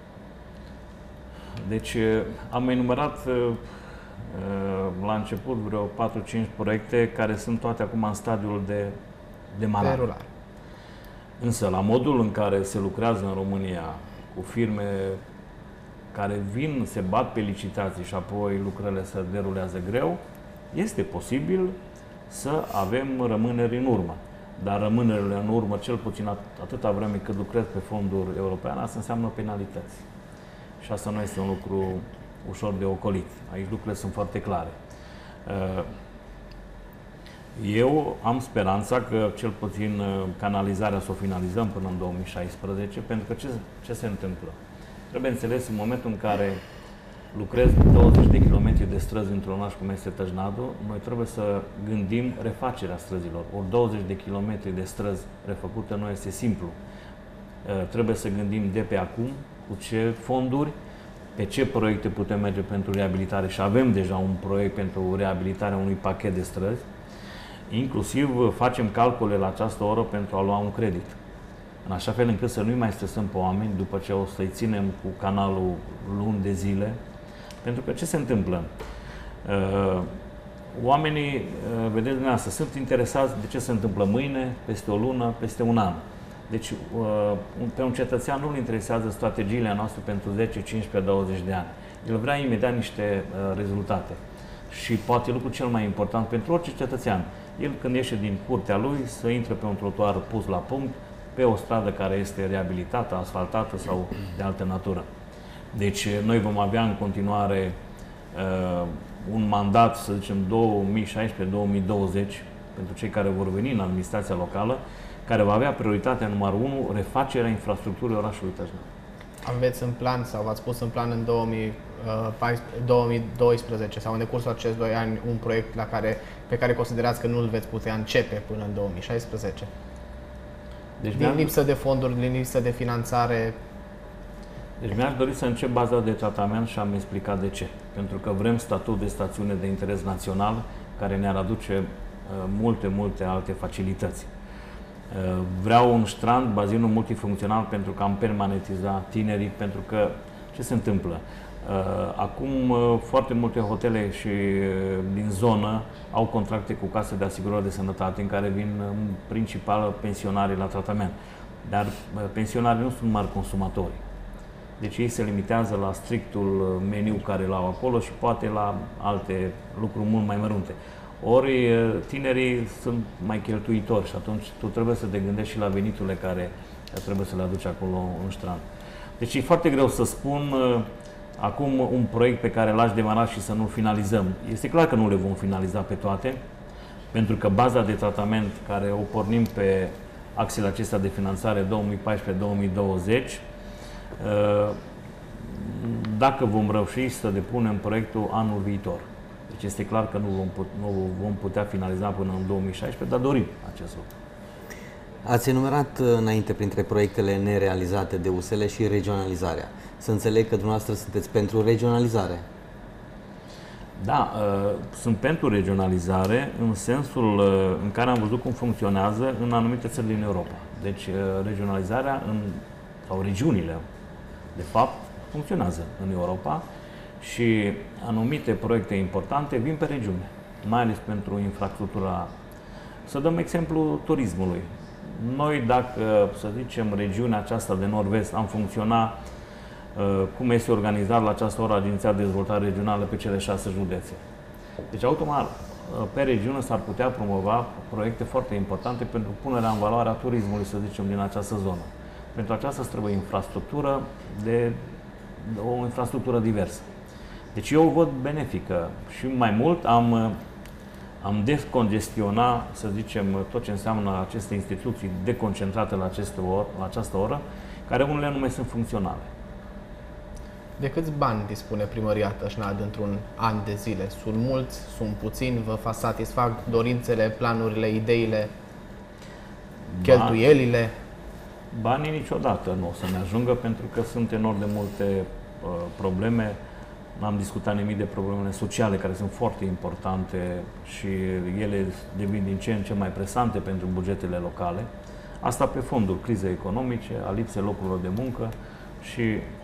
Deci am enumerat la început vreo 4-5 proiecte care sunt toate acum în stadiul de demarare. Însă la modul în care se lucrează în România cu firme care vin, se bat pe licitații și apoi lucrările se derulează greu, este posibil să avem rămâneri în urmă. Dar rămânerile în urmă, cel puțin atâta vreme cât lucrez pe fonduri europene, asta înseamnă penalități. Și asta nu este un lucru ușor de ocolit. Aici lucrurile sunt foarte clare. Eu am speranța că cel puțin canalizarea să o finalizăm până în 2016, pentru că ce se întâmplă? Trebuie înțeles, în momentul în care lucrez 20 de kilometri de străzi într-un oraș cum este Tăjnadu, noi trebuie să gândim refacerea străzilor. Ori 20 de kilometri de străzi refăcute nu este simplu. Trebuie să gândim de pe acum cu ce fonduri, pe ce proiecte putem merge pentru reabilitare și avem deja un proiect pentru reabilitarea unui pachet de străzi. Inclusiv facem calcule la această oră pentru a lua un credit. În așa fel încât să nu mai stresăm pe oameni după ce o să-i ținem cu canalul luni de zile. Pentru că ce se întâmplă? Oamenii, vedeți dumneavoastră, sunt interesați de ce se întâmplă mâine, peste o lună, peste un an. Deci, pe un cetățean nu-l interesează strategiile noastre pentru 10, 15, 20 de ani. El vrea imediat niște rezultate. și poate lucrul cel mai important pentru orice cetățean, el când ieșe din curtea lui să intre pe un trotuar pus la punct, pe o stradă care este reabilitată, asfaltată sau de altă natură. Deci noi vom avea în continuare un mandat, să zicem, 2016-2020, pentru cei care vor veni în administrația locală, care va avea prioritatea numărul 1, refacerea infrastructurii orașului Tăjnad. Aveți în plan sau v-ați pus în plan în 2012 sau în decursul acestor 2 ani un proiect pe care considerați că nu îl veți putea începe până în 2016? Deci din lipsă de fonduri, din lipsă de finanțare? Deci mi-aș dori să încep baza de tratament și am explicat de ce. Pentru că vrem statut de stațiune de interes național care ne-ar aduce multe alte facilități. Vreau un strand, bazinul multifuncțional pentru că am permanentiza tinerii, pentru că ce se întâmplă? Acum foarte multe hotele și din zonă au contracte cu case de asigurări de sănătate în care vin principal pensionarii la tratament. Dar pensionarii nu sunt mari consumatori. Deci ei se limitează la strictul meniu care l-au acolo și poate la alte lucruri mult mai mărunte. Ori tinerii sunt mai cheltuitori și atunci tu trebuie să te gândești și la veniturile care trebuie să le aduci acolo în strand. Deci e foarte greu să spun acum un proiect pe care l-aș demara și să nu fiinalizăm. Este clar că nu le vom finaliza pe toate, pentru că baza de tratament care o pornim pe axele acestea de finanțare 2014-2020, dacă vom reuși să depunem proiectul anul viitor. Deci este clar că nu vom putea finaliza până în 2016, dar dorim acest lucru. Ați enumerat înainte printre proiectele nerealizate de USL și regionalizarea. Să înțeleg că dumneavoastră sunteți pentru regionalizare. Da, sunt pentru regionalizare în sensul în care am văzut cum funcționează în anumite țări din Europa. Deci regionalizarea sau regiunile, de fapt, funcționează în Europa și anumite proiecte importante vin pe regiune, mai ales pentru infrastructura. Să dăm exemplu turismului. Noi, dacă, să zicem, regiunea aceasta de nord-vest am funcționat cum este organizat la această oră Agenția de Dezvoltare Regională pe cele 6 județe. Deci, automat, pe regiune s-ar putea promova proiecte foarte importante pentru punerea în valoare a turismului, să zicem, din această zonă. Pentru aceasta trebuie infrastructură, o infrastructură diversă. Deci eu o văd benefică și mai mult am descongestionat, să zicem, tot ce înseamnă aceste instituții deconcentrate la această oră, care unele nu mai sunt funcționale. De câți bani dispune Primăria Tășnad într-un an de zile? Sunt mulți? Sunt puțini? Vă satisfac dorințele, planurile, ideile, cheltuielile? Banii niciodată nu o să ne ajungă pentru că sunt enorm de multe probleme. N-am discutat nimic de problemele sociale care sunt foarte importante și ele devin din ce în ce mai presante pentru bugetele locale. Asta pe fondul crizei economice, a lipsei locurilor de muncă și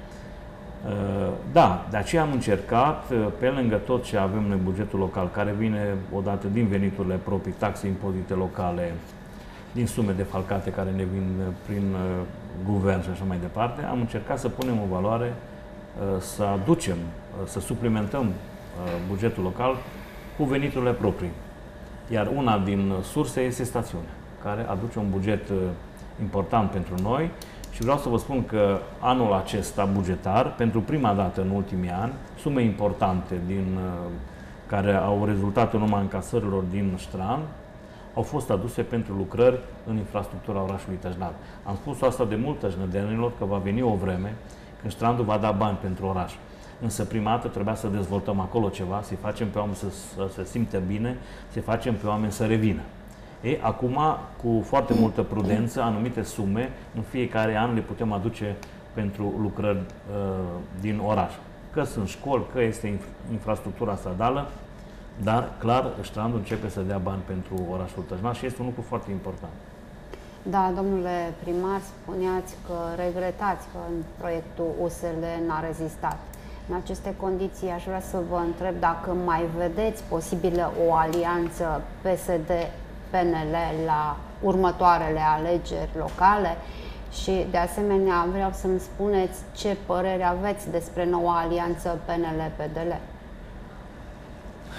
da, de aceea am încercat, pe lângă tot ce avem în bugetul local, care vine odată din veniturile proprii, taxe, impozite locale, din sume defalcate care ne vin prin guvern și așa mai departe, am încercat să punem în valoare, să aducem, să suplimentăm bugetul local cu veniturile proprii. Iar una din surse este stațiunea, care aduce un buget important pentru noi și vreau să vă spun că anul acesta bugetar, pentru prima dată în ultimii ani, sume importante care au rezultat în urma încasărilor din strand, au fost aduse pentru lucrări în infrastructura orașului Tăjnad. Am spus asta de mult tăjnădenilor că va veni o vreme când strandul va da bani pentru oraș. Însă prima dată trebuia să dezvoltăm acolo ceva, să-i facem pe oameni să se simtă bine, să-i facem pe oameni să revină. Acum, cu foarte multă prudență, anumite sume, în fiecare an le putem aduce pentru lucrări din oraș. Că sunt școli, că este infrastructura stradală, dar, clar, strandul începe să dea bani pentru orașul Tăjnad și este un lucru foarte important. Da, domnule primar, spuneați că regretați că proiectul USL n-a rezistat. În aceste condiții aș vrea să vă întreb dacă mai vedeți posibilă o alianță PSD-PNL la următoarele alegeri locale și, de asemenea, vreau să-mi spuneți ce părere aveți despre noua alianță PNL-PDL.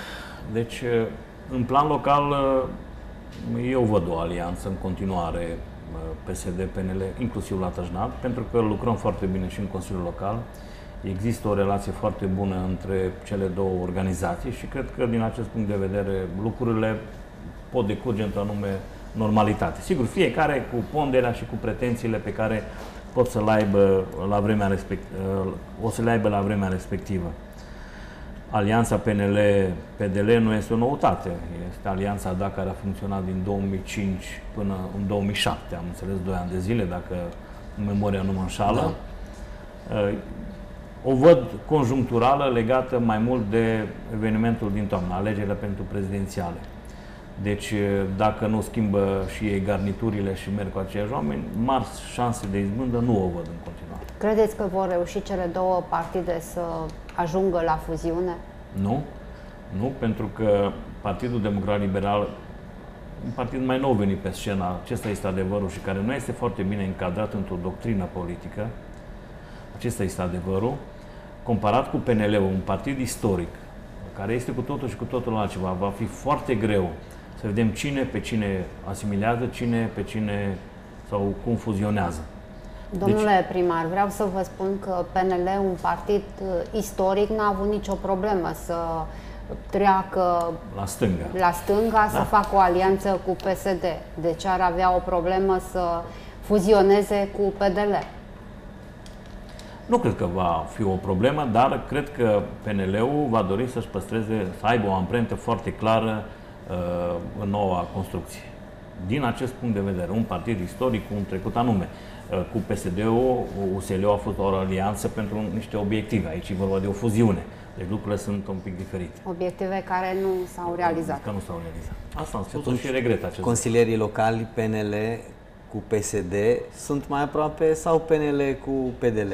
Deci, în plan local, eu văd o alianță în continuare PSD-PNL, inclusiv la Tăjnad, pentru că lucrăm foarte bine și în Consiliul Local. Există o relație foarte bună între cele două organizații și cred că din acest punct de vedere lucrurile pot decurge într-o anume normalitate. Sigur, fiecare cu ponderea și cu pretențiile pe care pot să le aibă la vremea o să le aibă la vremea respectivă. Alianța PNL-PDL nu este o noutate. Este alianța DA care a funcționat din 2005 până în 2007, am înțeles 2 ani de zile, dacă memoria nu mă înșală. Da. O văd conjuncturală legată mai mult de evenimentul din toamnă, alegerile pentru prezidențiale. Deci, dacă nu schimbă și ei garniturile și merg cu aceiași oameni, mari șanse de izbândă nu o văd în continuare. Credeți că vor reuși cele două partide să ajungă la fuziune? Nu. Nu, pentru că Partidul Democrat Liberal, un partid mai nou venit pe scenă, acesta este adevărul și care nu este foarte bine încadrat într-o doctrină politică, acesta este adevărul, comparat cu PNL-ul, un partid istoric, care este cu totul și cu totul altceva, va fi foarte greu să vedem cine pe cine asimilează, cine pe cine sau cum fuzionează. Domnule primar, vreau să vă spun că PNL, un partid istoric, n-a avut nicio problemă să treacă la stânga, să facă o alianță cu PSD. Deci ar avea o problemă să fuzioneze cu PDL. Nu cred că va fi o problemă, dar cred că PNL-ul va dori să-și păstreze, să aibă o amprentă foarte clară în noua construcție. Din acest punct de vedere, un partid istoric cu un trecut anume. Cu PSD-ul, USL-ul a fost o alianță pentru niște obiective. Aici e vorba de o fuziune. Deci lucrurile sunt un pic diferite. Obiective care nu s-au realizat. Că nu s-au realizat. Asta am spus și regret acest lucru. Consilierii locali PNL cu PSD sunt mai aproape sau PNL cu PDL?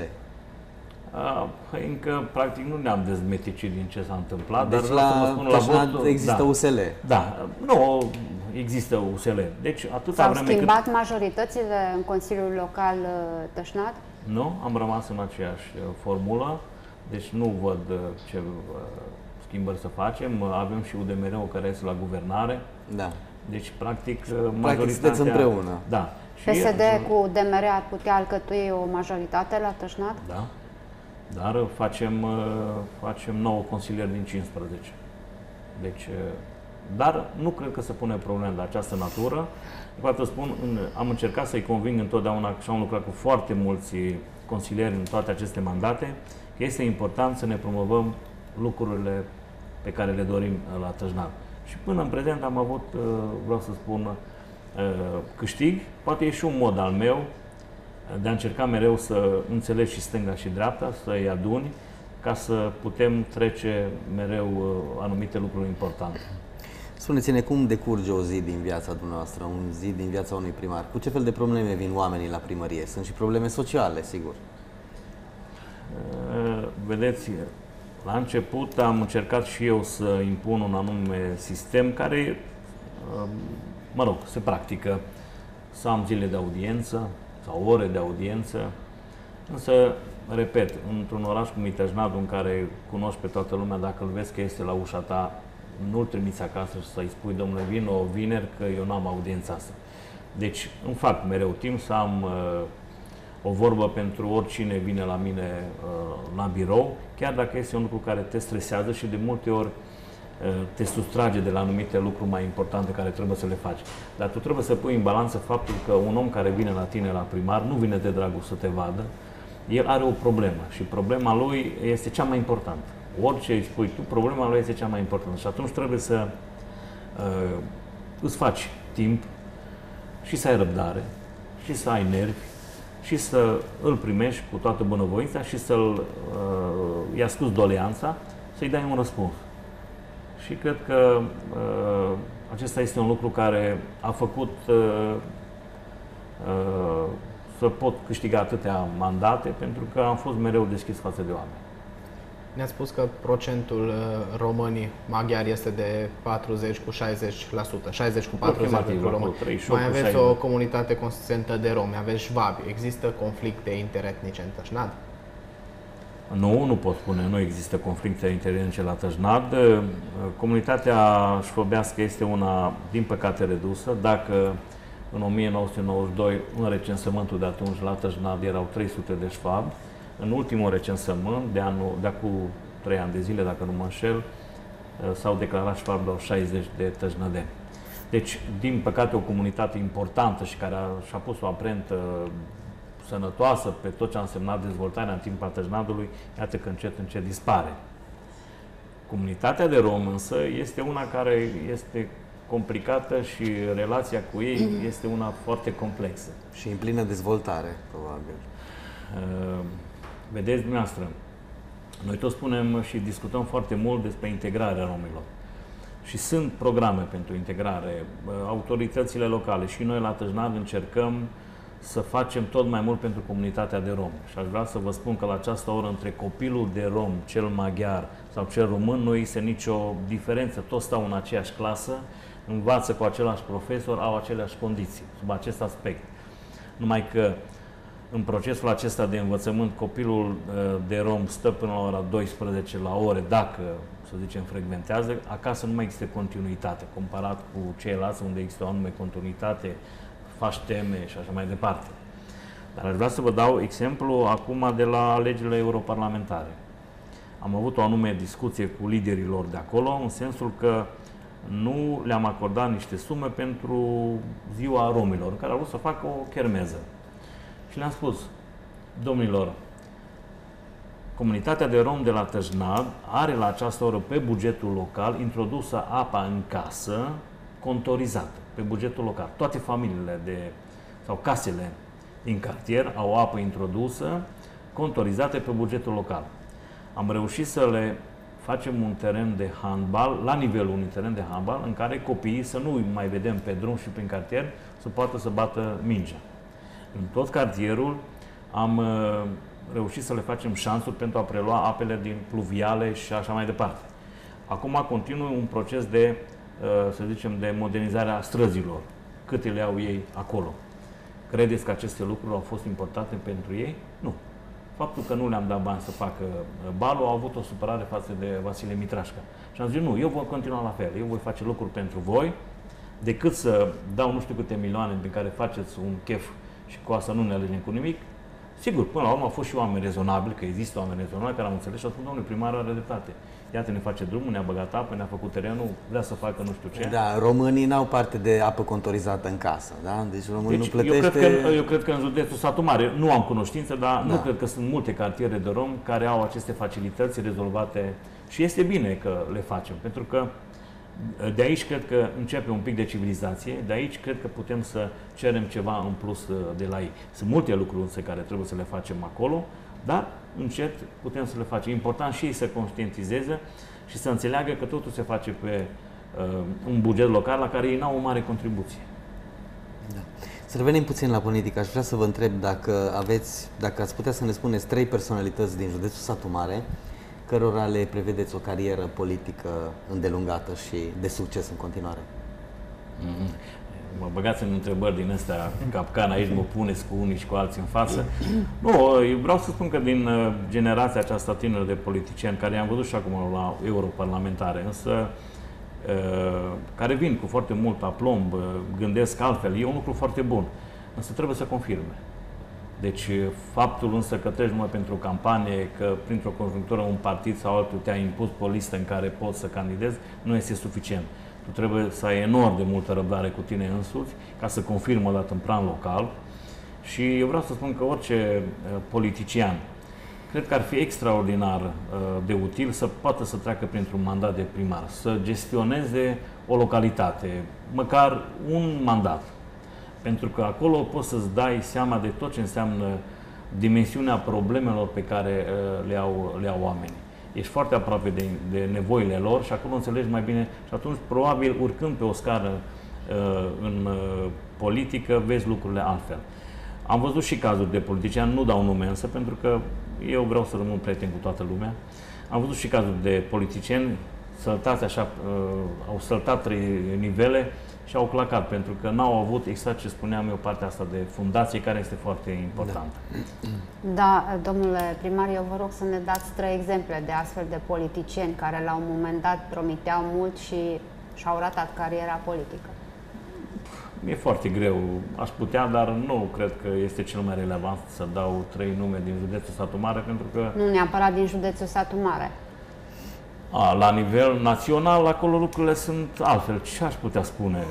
Încă, practic, nu ne-am dezmeticit din ce s-a întâmplat. Deci dar la Tăjnad există USL. Da, nu există USL. Deci, atâta S-au vreme schimbat cât... majoritățile în Consiliul Local Tăjnad? Nu, am rămas în aceeași formulă. Deci nu văd ce schimbări să facem. Avem și UDMR-ul care este la guvernare. Da. Deci, practic, majoritatea... sunteți împreună. Da. PSD cu DMR ar putea alcătui o majoritate la Tăjnad? Da. Dar facem 9 consilieri din 15. Deci, dar nu cred că se pune probleme de această natură. De fapt, spun, am încercat să-i conving întotdeauna, și am lucrat cu foarte mulți consilieri în toate aceste mandate, că este important să ne promovăm lucrurile pe care le dorim la Tăjnad. Și până în prezent am avut, vreau să spun, câștig. Poate e și un mod al meu de a încerca mereu să înțelegi și stânga și dreapta, să-i aduni, ca să putem trece mereu anumite lucruri importante. Spuneți-ne cum decurge o zi din viața dumneavoastră, un zi din viața unui primar. Cu ce fel de probleme vin oamenii la primărie? Sunt și probleme sociale, sigur. Vedeți, la început am încercat și eu să impun un anume sistem care, mă rog, se practică. Să am zile de audiență sau ore de audiență, însă, repet, într-un oraș cum Tăjnad, în care cunoști pe toată lumea, dacă îl vezi că este la ușa ta, nu-l trimiți acasă și să-i spui, domnule, vin o vineri, că eu n-am audiența asta. Deci îmi fac mereu timp să am o vorbă pentru oricine vine la mine la birou, chiar dacă este un lucru care te stresează și de multe ori te sustrage de la anumite lucruri mai importante care trebuie să le faci. Dar tu trebuie să pui în balanță faptul că un om care vine la tine la primar nu vine de dragul să te vadă, el are o problemă și problema lui este cea mai importantă. Orice îi spui tu, problema lui este cea mai importantă și atunci trebuie să îți faci timp și să ai răbdare și să ai nervi și să îl primești cu toată bunăvoința și să-l îi asculți doleanța, să-i dai un răspuns. Și cred că acesta este un lucru care a făcut să pot câștiga atâtea mandate, pentru că am fost mereu deschis față de oameni. Ne-ați spus că procentul românii maghiari este de 40 cu 60%, 60 cu 40 pentru români. Mai aveți o comunitate consistentă de romi, aveți șvabi. Există conflicte interetnice în Tăjnad? Nu pot spune, nu există conflicte interenice la Tăjnad. Comunitatea șfobească este una, din păcate, redusă. Dacă în 1992, în recensământul de atunci, la Tăjnad erau 300 de șfabi, în ultimul recensământ, de acum 3 ani de zile, dacă nu mă înșel, s-au declarat șfabi la 60 de tăjnădeni. Deci, din păcate, o comunitate importantă și care și-a pus o amprentă sănătoasă pe tot ce a însemnat dezvoltarea în timpul Tăjnadului, iată că încet dispare. Comunitatea de rom însă este una care este complicată și relația cu ei este una foarte complexă. Și în plină dezvoltare, probabil. Vedeți dumneavoastră, noi tot spunem și discutăm foarte mult despre integrarea romilor. Și sunt programe pentru integrare. Autoritățile locale și noi la Tăjnad încercăm să facem tot mai mult pentru comunitatea de rom. Și aș vrea să vă spun că la această oră între copilul de rom, cel maghiar sau cel român, nu există nicio diferență. Toți stau în aceeași clasă, învață cu același profesor, au aceleași condiții, sub acest aspect. Numai că în procesul acesta de învățământ, copilul de rom stă până la ora 12 la ore, dacă, să zicem, frecventează, acasă nu mai există continuitate, comparat cu ceilalți unde există o anume continuitate, faci teme și așa mai departe. Dar aș vrea să vă dau exemplu acum de la alegerile europarlamentare. Am avut o anume discuție cu liderii lor de acolo, în sensul că nu le-am acordat niște sume pentru ziua romilor, în care au vrut să facă o chermeză. Și le-am spus, domnilor, comunitatea de rom de la Tăjnad are la această oră pe bugetul local introdusă apa în casă contorizată, pe bugetul local. Toate familiile sau casele din cartier au apă introdusă, contorizate pe bugetul local. Am reușit să le facem un teren de handbal, la nivelul unui teren de handbal, în care copiii să nu mai vedem pe drum și prin cartier, să poată să bată mingea. În tot cartierul am reușit să le facem șansuri pentru a prelua apele din pluviale și așa mai departe. Acum continuă un proces de, să zicem, de modernizare a străzilor. Câte le au ei acolo? Credeți că aceste lucruri au fost importante pentru ei? Nu. Faptul că nu le-am dat bani să facă balul a avut o supărare față de Vasile Mitrașca. Și am zis, nu, eu voi continua la fel. Eu voi face lucruri pentru voi, decât să dau nu știu câte milioane prin care faceți un chef și cu asta nu ne alegem cu nimic. Sigur, până la urmă au fost și oameni rezonabili, că există oameni rezonabili care au înțeles și au spus, domnule, primarul are dreptate. Iată, ne face drumul, ne-a băgat apă, ne-a făcut terenul, vrea să facă nu știu ce. Da, românii n-au parte de apă contorizată în casă, da? Deci românii nu plătește... Eu cred că în județul Satu Mare, nu am cunoștință, dar nu cred că sunt multe cartiere de rom care au aceste facilități rezolvate și este bine că le facem, pentru că de aici cred că începe un pic de civilizație, de aici cred că putem să cerem ceva în plus de la ei. Sunt multe lucruri însă care trebuie să le facem acolo, dar încet putem să le facem. Important și ei să conștientizeze și să înțeleagă că totul se face pe un buget local la care ei n-au o mare contribuție. Da. Să revenim puțin la politică. Aș vrea să vă întreb dacă ați putea să ne spuneți 3 personalități din județul Satu Mare cărora le prevedeți o carieră politică îndelungată și de succes în continuare. Mă băgați în întrebări din astea capcan, aici mă puneți cu unii și cu alții în față. Nu, eu vreau să spun că din generația aceasta tânără de politicieni, care i-am văzut și acum la europarlamentare, însă care vin cu foarte mult aplomb, gândesc altfel, e un lucru foarte bun, însă trebuie să confirme. Deci faptul însă că treci numai pentru o campanie, că printr-o conjunctură un partid sau altul te-a impus pe o listă în care poți să candidezi, nu este suficient. Tu trebuie să ai enorm de multă răbdare cu tine însuți ca să confirmi o dată în plan local și eu vreau să spun că orice politician cred că ar fi extraordinar de util să poată să treacă printr-un mandat de primar, să gestioneze o localitate, măcar un mandat. Pentru că acolo poți să-ți dai seama de tot ce înseamnă dimensiunea problemelor pe care le au oamenii. Ești foarte aproape de nevoile lor și acolo înțelegi mai bine și atunci, probabil, urcând pe o scară în politică, vezi lucrurile altfel. Am văzut și cazuri de politiciani, nu dau nume însă, pentru că eu vreau să rămân prieten cu toată lumea. Am văzut și cazuri de politicieni săltați așa, au săltat 3 nivele și au clacat, pentru că n-au avut, exact ce spuneam eu, partea asta de fundație, care este foarte importantă. Da, domnule primar, eu vă rog să ne dați 3 exemple de astfel de politicieni care la un moment dat promiteau mult și și-au ratat cariera politică. Mi-e foarte greu, aș putea, dar nu cred că este cel mai relevant să dau 3 nume din județul Satu Mare, pentru că... Nu neapărat din județul Satu Mare. La nivel național, acolo lucrurile sunt altfel. Ce aș putea spune?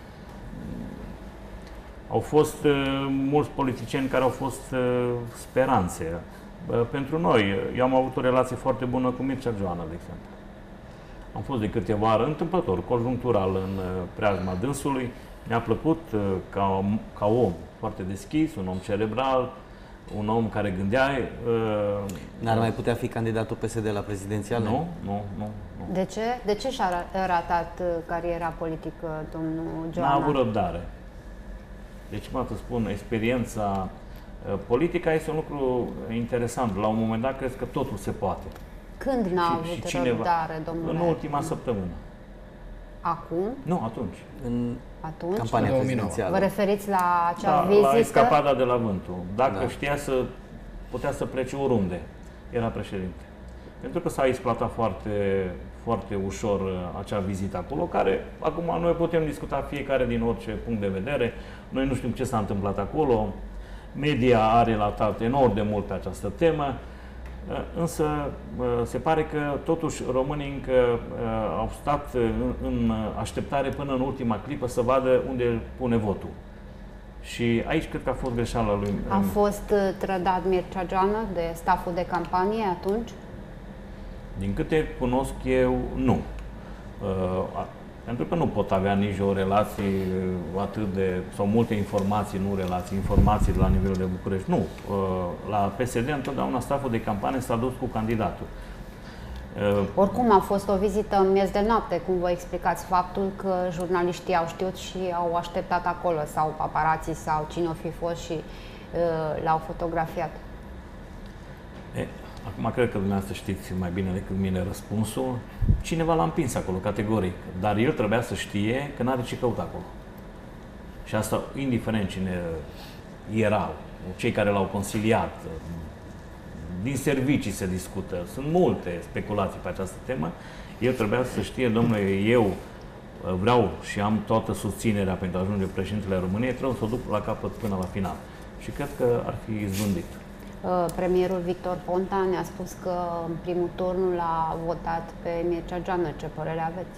Au fost mulți politicieni care au fost speranțe. Pentru noi, eu am avut o relație foarte bună cu Mircea Joana, de exemplu. Am fost de câteva ori, întâmplător, conjunctural, în preajma dânsului. Mi-a plăcut ca om foarte deschis, un om cerebral, un om care gândea... N-ar mai putea fi candidatul PSD la prezidențiale? Nu. De ce și-a ratat cariera politică domnul Joana? N-a avut răbdare. Deci, mă spun, experiența politică este un lucru interesant. La un moment dat, crezi că totul se poate. Când n-a avut răbdare, domnule? În ultima săptămână. Acum? Nu, atunci. Atunci? Campania prezidențială. Vă referiți la acea vizită? La escapada de la Vântul. Dacă știa putea să plece oriunde, era președinte. Pentru că s-a exploatat foarte ușor acea vizită acolo, care acum noi putem discuta fiecare din orice punct de vedere. Noi nu știm ce s-a întâmplat acolo. Media a relatat enorm de mult pe această temă. Însă se pare că totuși românii încă au stat în așteptare până în ultima clipă să vadă unde pune votul. Și aici cred că a fost greșeala lui. A fost trădat Mircea Joana de staful de campanie atunci? Din câte cunosc eu, nu. Pentru că nu pot avea nici o relație atât de, sau multe informații, nu relații, informații de la nivelul de București. Nu. La PSD întotdeauna staful de campanie s-a dus cu candidatul. Oricum a fost o vizită în miez de noapte, cum vă explicați faptul că jurnaliștii au știut și au așteptat acolo, sau paparații, sau cine o fi fost și l-au fotografiat. Acum cred că dumneavoastră știți mai bine decât mine răspunsul. Cineva l-a împins acolo, categoric. Dar el trebuia să știe că n-are ce căuta acolo. Și asta, indiferent cine erau, cei care l-au consiliat, din servicii se discută, sunt multe speculații pe această temă. El trebuia să știe, domnule, eu vreau și am toată susținerea pentru a ajunge președintele României, trebuie să o duc la capăt până la final. Și cred că ar fi izbândit. Premierul Victor Ponta ne-a spus că în primul turn l-a votat pe Mircea Joana. Ce părere aveți?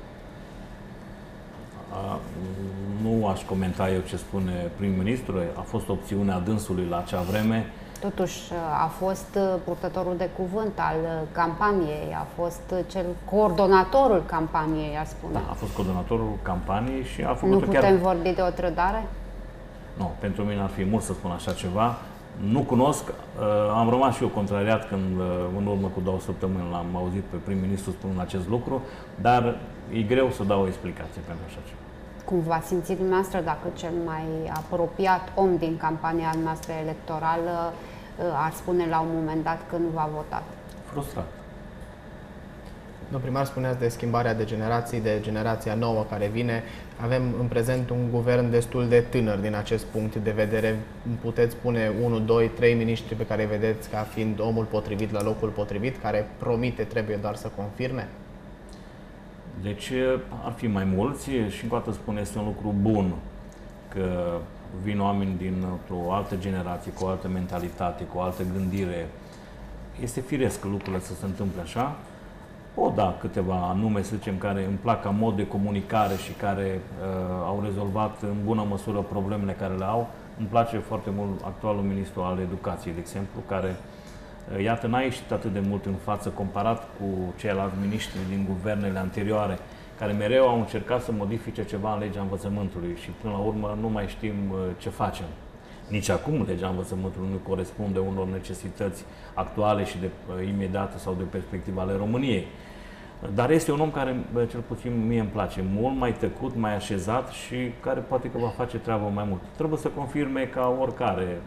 Nu aș comenta eu ce spune prim-ministru. A fost opțiunea dânsului la acea vreme. Totuși a fost purtătorul de cuvânt al campaniei, a fost coordonatorul campaniei, aș spune. Da, a fost coordonatorul campaniei și a făcut. Nu putem vorbi de o trădare? Nu, pentru mine ar fi mult să spun așa ceva. Nu cunosc, am rămas și eu contrariat când în urmă cu 2 săptămâni l-am auzit pe prim-ministru spunând acest lucru, dar e greu să dau o explicație pentru așa ceva. Cum v-ați simțit dumneavoastră dacă cel mai apropiat om din campania noastră electorală ar spune la un moment dat că nu v-a votat? Frustrat. Domnul primar, spuneați de schimbarea de generații, de generația nouă care vine. Avem în prezent un guvern destul de tânăr din acest punct de vedere. Puteți spune 1, 2, 3 miniștri pe care îi vedeți ca fiind omul potrivit la locul potrivit, care promite, trebuie doar să confirme? Deci ar fi mai mulți și încă o dată spun, este un lucru bun că vin oameni dintr-o altă generație, cu o altă mentalitate, cu o altă gândire. Este firesc lucrurile să se întâmple așa. O, da, câteva nume, să zicem, care îmi plac ca mod de comunicare și care au rezolvat în bună măsură problemele care le au. Îmi place foarte mult actualul ministru al Educației, de exemplu, care, iată, n-a ieșit atât de mult în față comparat cu ceilalți miniștri din guvernele anterioare, care mereu au încercat să modifice ceva în legea învățământului și până la urmă nu mai știm ce facem. Nici acum legea învățământului nu corespunde unor necesități actuale și de imediată sau de perspectivă ale României. Dar este un om care, cel puțin mie îmi place, mult mai tăcut, mai așezat și care poate că va face treabă mai mult. Trebuie să confirme ca oricare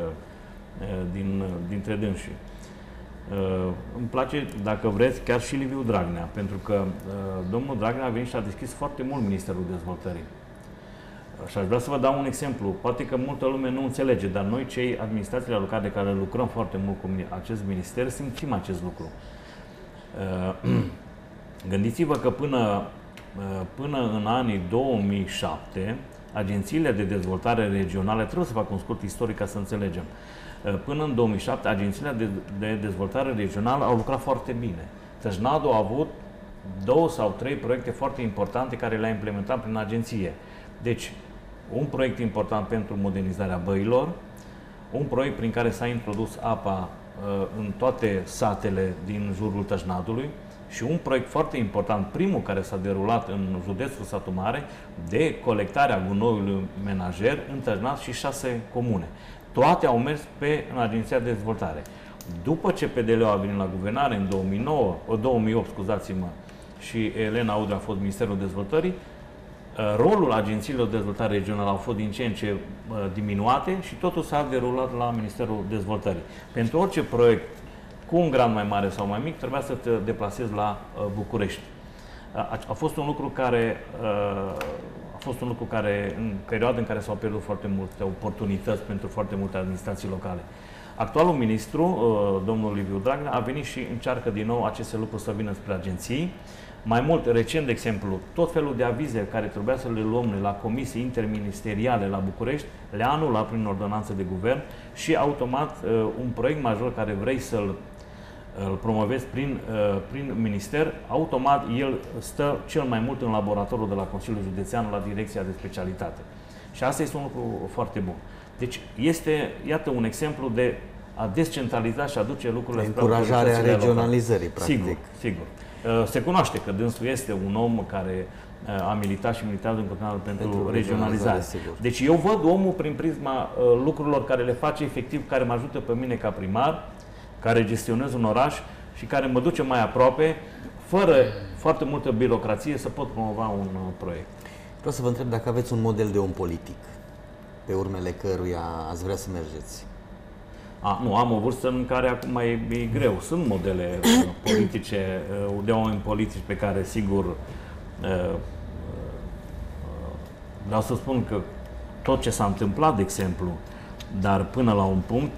dintre dânsii. Îmi place, dacă vreți, chiar și Liviu Dragnea, pentru că domnul Dragnea a venit și a deschis foarte mult Ministerul Dezvoltării. Și aș vrea să vă dau un exemplu. Poate că multă lume nu înțelege, dar noi, cei administrațiile locale care lucrăm foarte mult cu acest minister, simțim acest lucru. Gândiți-vă că până în anii 2007, agențiile de dezvoltare regionale, trebuie să fac un scurt istoric ca să înțelegem, până în 2007, agențiile de dezvoltare regională au lucrat foarte bine. Tăjnadul a avut 2 sau 3 proiecte foarte importante care le-a implementat prin agenție. Deci, un proiect important pentru modernizarea băilor, un proiect prin care s-a introdus apa în toate satele din jurul Tăjnadului și un proiect foarte important, primul care s-a derulat în județul Satu Mare, de colectarea gunoiului menajer în Tăjnad și 6 comune. Toate au mers în Agenția de Dezvoltare. După ce PDL-ul a venit la guvernare în 2008, scuzați-mă, și Elena Udrea a fost Ministerul Dezvoltării, rolul agențiilor de dezvoltare regională au fost din ce în ce diminuate și totul s-a derulat la Ministerul Dezvoltării. Pentru orice proiect cu un grad mai mare sau mai mic, trebuia să te deplasezi la București. A fost un lucru care, în perioada în care s-au pierdut foarte multe oportunități pentru foarte multe administrații locale. Actualul ministru, domnul Liviu Dragnea, a venit și încearcă din nou aceste lucruri să vină spre agenții. Mai mult, recent, de exemplu, tot felul de avize care trebuia să le luăm la comisii interministeriale la București, le-a anulat prin ordonanță de guvern și automat un proiect major care vrei să-l promovezi prin minister, automat el stă cel mai mult în laboratorul de la Consiliul Județean, la Direcția de Specialitate. Și asta este un lucru foarte bun. Deci este, iată, un exemplu de a descentraliza și a duce lucrurile spre încurajarea regionalizării, practic. Sigur, sigur. Se cunoaște că dânsul este un om care a militat și militează în continuare pentru regionalizare. Deci eu văd omul prin prisma lucrurilor care le face efectiv, care mă ajută pe mine ca primar, care gestionez un oraș și care mă duce mai aproape, fără foarte multă birocrație, să pot promova un proiect. Vreau să vă întreb dacă aveți un model de om politic pe urmele căruia ați vrea să mergeți. Nu, am o vârstă în care acum e greu. Sunt modele politice, de oameni politici pe care, sigur, vreau să spun că tot ce s-a întâmplat, de exemplu, dar până la un punct,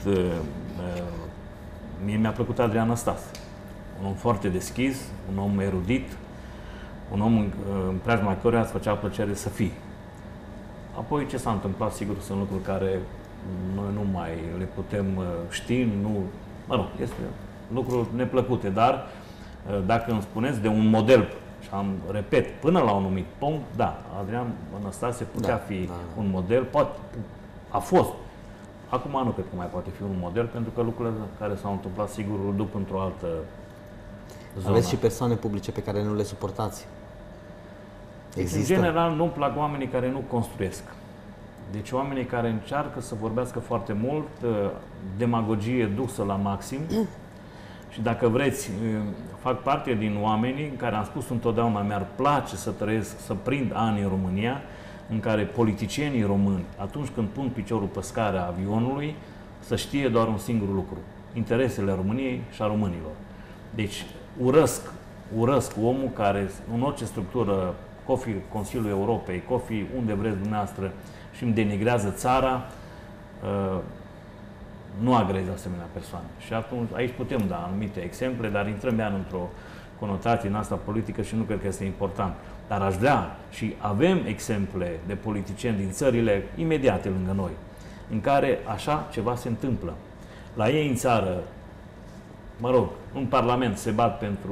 mie mi-a plăcut Adrian Năstase. Un om foarte deschis, un om erudit, un om în preajma căruia îți făcea plăcere să fii. Apoi ce s-a întâmplat, sigur, sunt lucruri care noi nu mai le putem ști, este lucruri neplăcute, dar dacă îmi spuneți de un model, și repet, până la un anumit punct, da, Adrian Năstase putea fi un model, a fost. Acum nu cred că mai poate fi un model, pentru că lucrurile care s-au întâmplat, sigur, îl duc într-o altă zonă. Aveți și persoane publice pe care nu le suportați? Există? În general, nu-mi plac oamenii care nu construiesc. Deci oamenii care încearcă să vorbească foarte mult, demagogie dusă la maxim și dacă vreți, fac parte din oamenii care am spus întotdeauna, mi-ar place să trăiesc, să prind ani în România în care politicienii români, atunci când pun piciorul pe scara avionului, să știe doar un singur lucru, interesele României și a românilor. Deci urăsc omul care în orice structură, COFI, Consiliul Europei, COFI, unde vreți dumneavoastră, și îmi denigrează țara, nu agrez asemenea persoane. Și atunci, aici putem da anumite exemple, dar intrăm iar într-o conotație în asta politică și nu cred că este important. Dar aș vrea și avem exemple de politicieni din țările imediate lângă noi, în care așa ceva se întâmplă. La ei în țară, în Parlament se bat pentru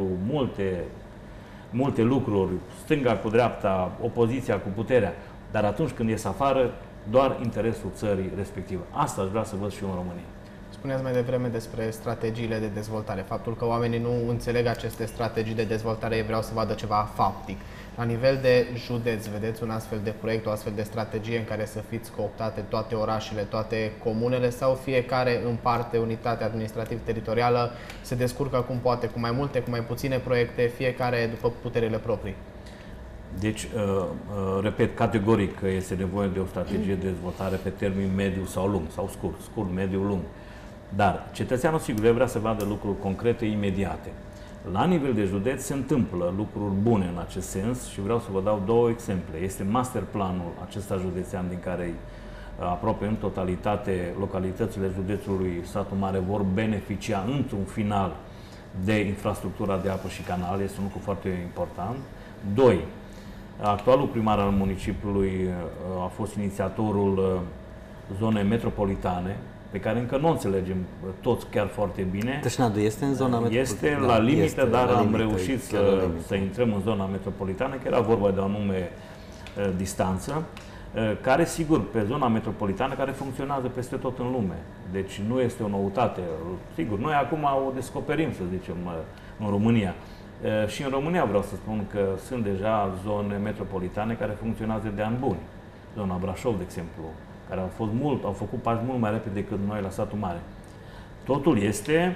multe lucruri, stânga cu dreapta, opoziția cu puterea, dar atunci când ies afară, doar interesul țării respective. Asta aș vrea să văd și eu în România. Spuneați mai devreme despre strategiile de dezvoltare, faptul că oamenii nu înțeleg aceste strategii de dezvoltare, ei vreau să vadă ceva faptic. La nivel de județ, vedeți un astfel de proiect, o astfel de strategie în care să fiți cooptate toate orașele, toate comunele sau fiecare în parte, unitate administrativ-teritorială, se descurcă cum poate, cu mai multe, cu mai puține proiecte, fiecare după puterile proprii? Deci, repet, categoric că este nevoie de o strategie de dezvoltare pe termen mediu sau lung, sau scurt, mediu, lung. Dar cetățeanul, sigur, vrea să vadă lucruri concrete, imediate. La nivel de județ se întâmplă lucruri bune în acest sens și vreau să vă dau două exemple. Este masterplanul acesta județean din care aproape în totalitate localitățile județului Satu Mare vor beneficia într-un final de infrastructura de apă și canal. Este un lucru foarte important. 2. Actualul primar al municipiului a fost inițiatorul zonei metropolitane, pe care încă nu înțelegem toți chiar foarte bine. Tășnadul este în zona metropolitană? Este la limită, dar am reușit să intrăm în zona metropolitană, că era vorba de o anume distanță, care, sigur, pe zona metropolitană, care funcționează peste tot în lume. Deci nu este o noutate. Sigur, noi acum o descoperim, să zicem, în România. Și în România vreau să spun că sunt deja zone metropolitane care funcționează de ani buni. Zona Brașov, de exemplu, care au făcut pași mult mai repede decât noi la Satul Mare. Totul este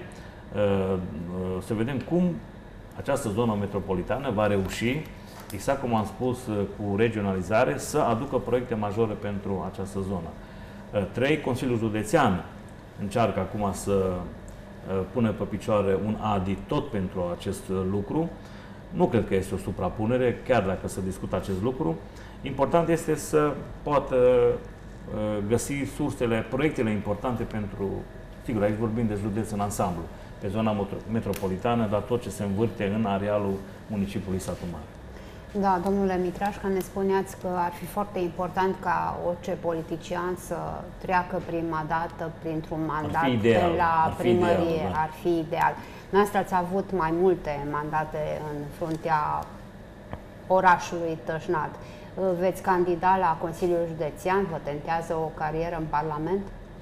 să vedem cum această zonă metropolitană va reuși, exact cum am spus, cu regionalizare, să aducă proiecte majore pentru această zonă. 3. Consiliul Județean încearcă acum să pună pe picioare un ADI tot pentru acest lucru. Nu cred că este o suprapunere, chiar dacă se discută acest lucru. Important este să poată găsi sursele, proiectele importante pentru, sigur, aici vorbim de județ în ansamblu, pe zona metropolitană, dar tot ce se învârte în arealul municipiului Satu Mare. Da, domnule Mitrașca, ne spuneați că ar fi foarte important ca orice politician să treacă prima dată printr-un mandat ideal, pe la primărie. Ideal, da. Ar fi ideal. Noastră ați avut mai multe mandate în fruntea orașului Tășnad. Veți candida la Consiliul Județean? Vă tentează o carieră în Parlament?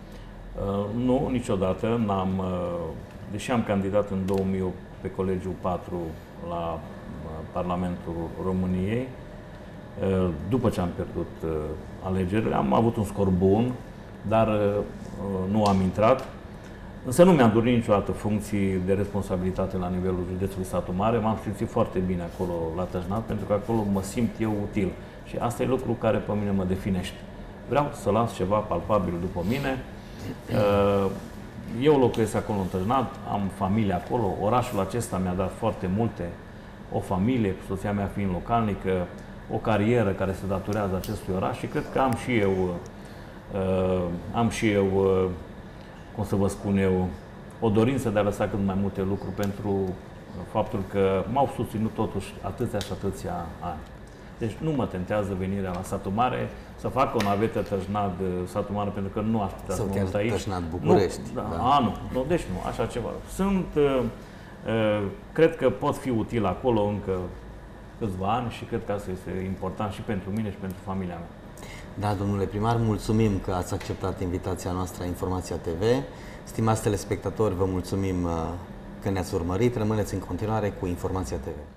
Nu, niciodată. Deși am candidat în 2008 pe Colegiul 4 la Parlamentul României, după ce am pierdut alegerile, am avut un scor bun, dar nu am intrat. Însă nu mi-am dorit niciodată funcții de responsabilitate la nivelul județului Satu Mare. M-am simțit foarte bine acolo la Tășnad, pentru că acolo mă simt eu util. Și asta e lucru care pe mine mă definește. Vreau să las ceva palpabil după mine. Eu locuiesc acolo în Tășnad, am familie acolo, orașul acesta mi-a dat foarte multe, o familie, soția mea fiind localnică, o carieră care se datorează acestui oraș și cred că am și eu, cum să vă spun eu, o dorință de a lăsa cât mai multe lucruri pentru faptul că m-au susținut totuși atâția și atâția ani. Deci nu mă tentează venirea la Satu Mare, să fac o navetă Tășnad-Satu Mare, pentru că nu aș putea să mă mult aici. Tășnad-București. Nu, deci nu, așa ceva. Cred că pot fi util acolo încă câțiva ani și cred că asta este important și pentru mine și pentru familia mea. Da, domnule primar, mulțumim că ați acceptat invitația noastră a Informația TV. Stimați telespectatori, vă mulțumim că ne-ați urmărit. Rămâneți în continuare cu Informația TV.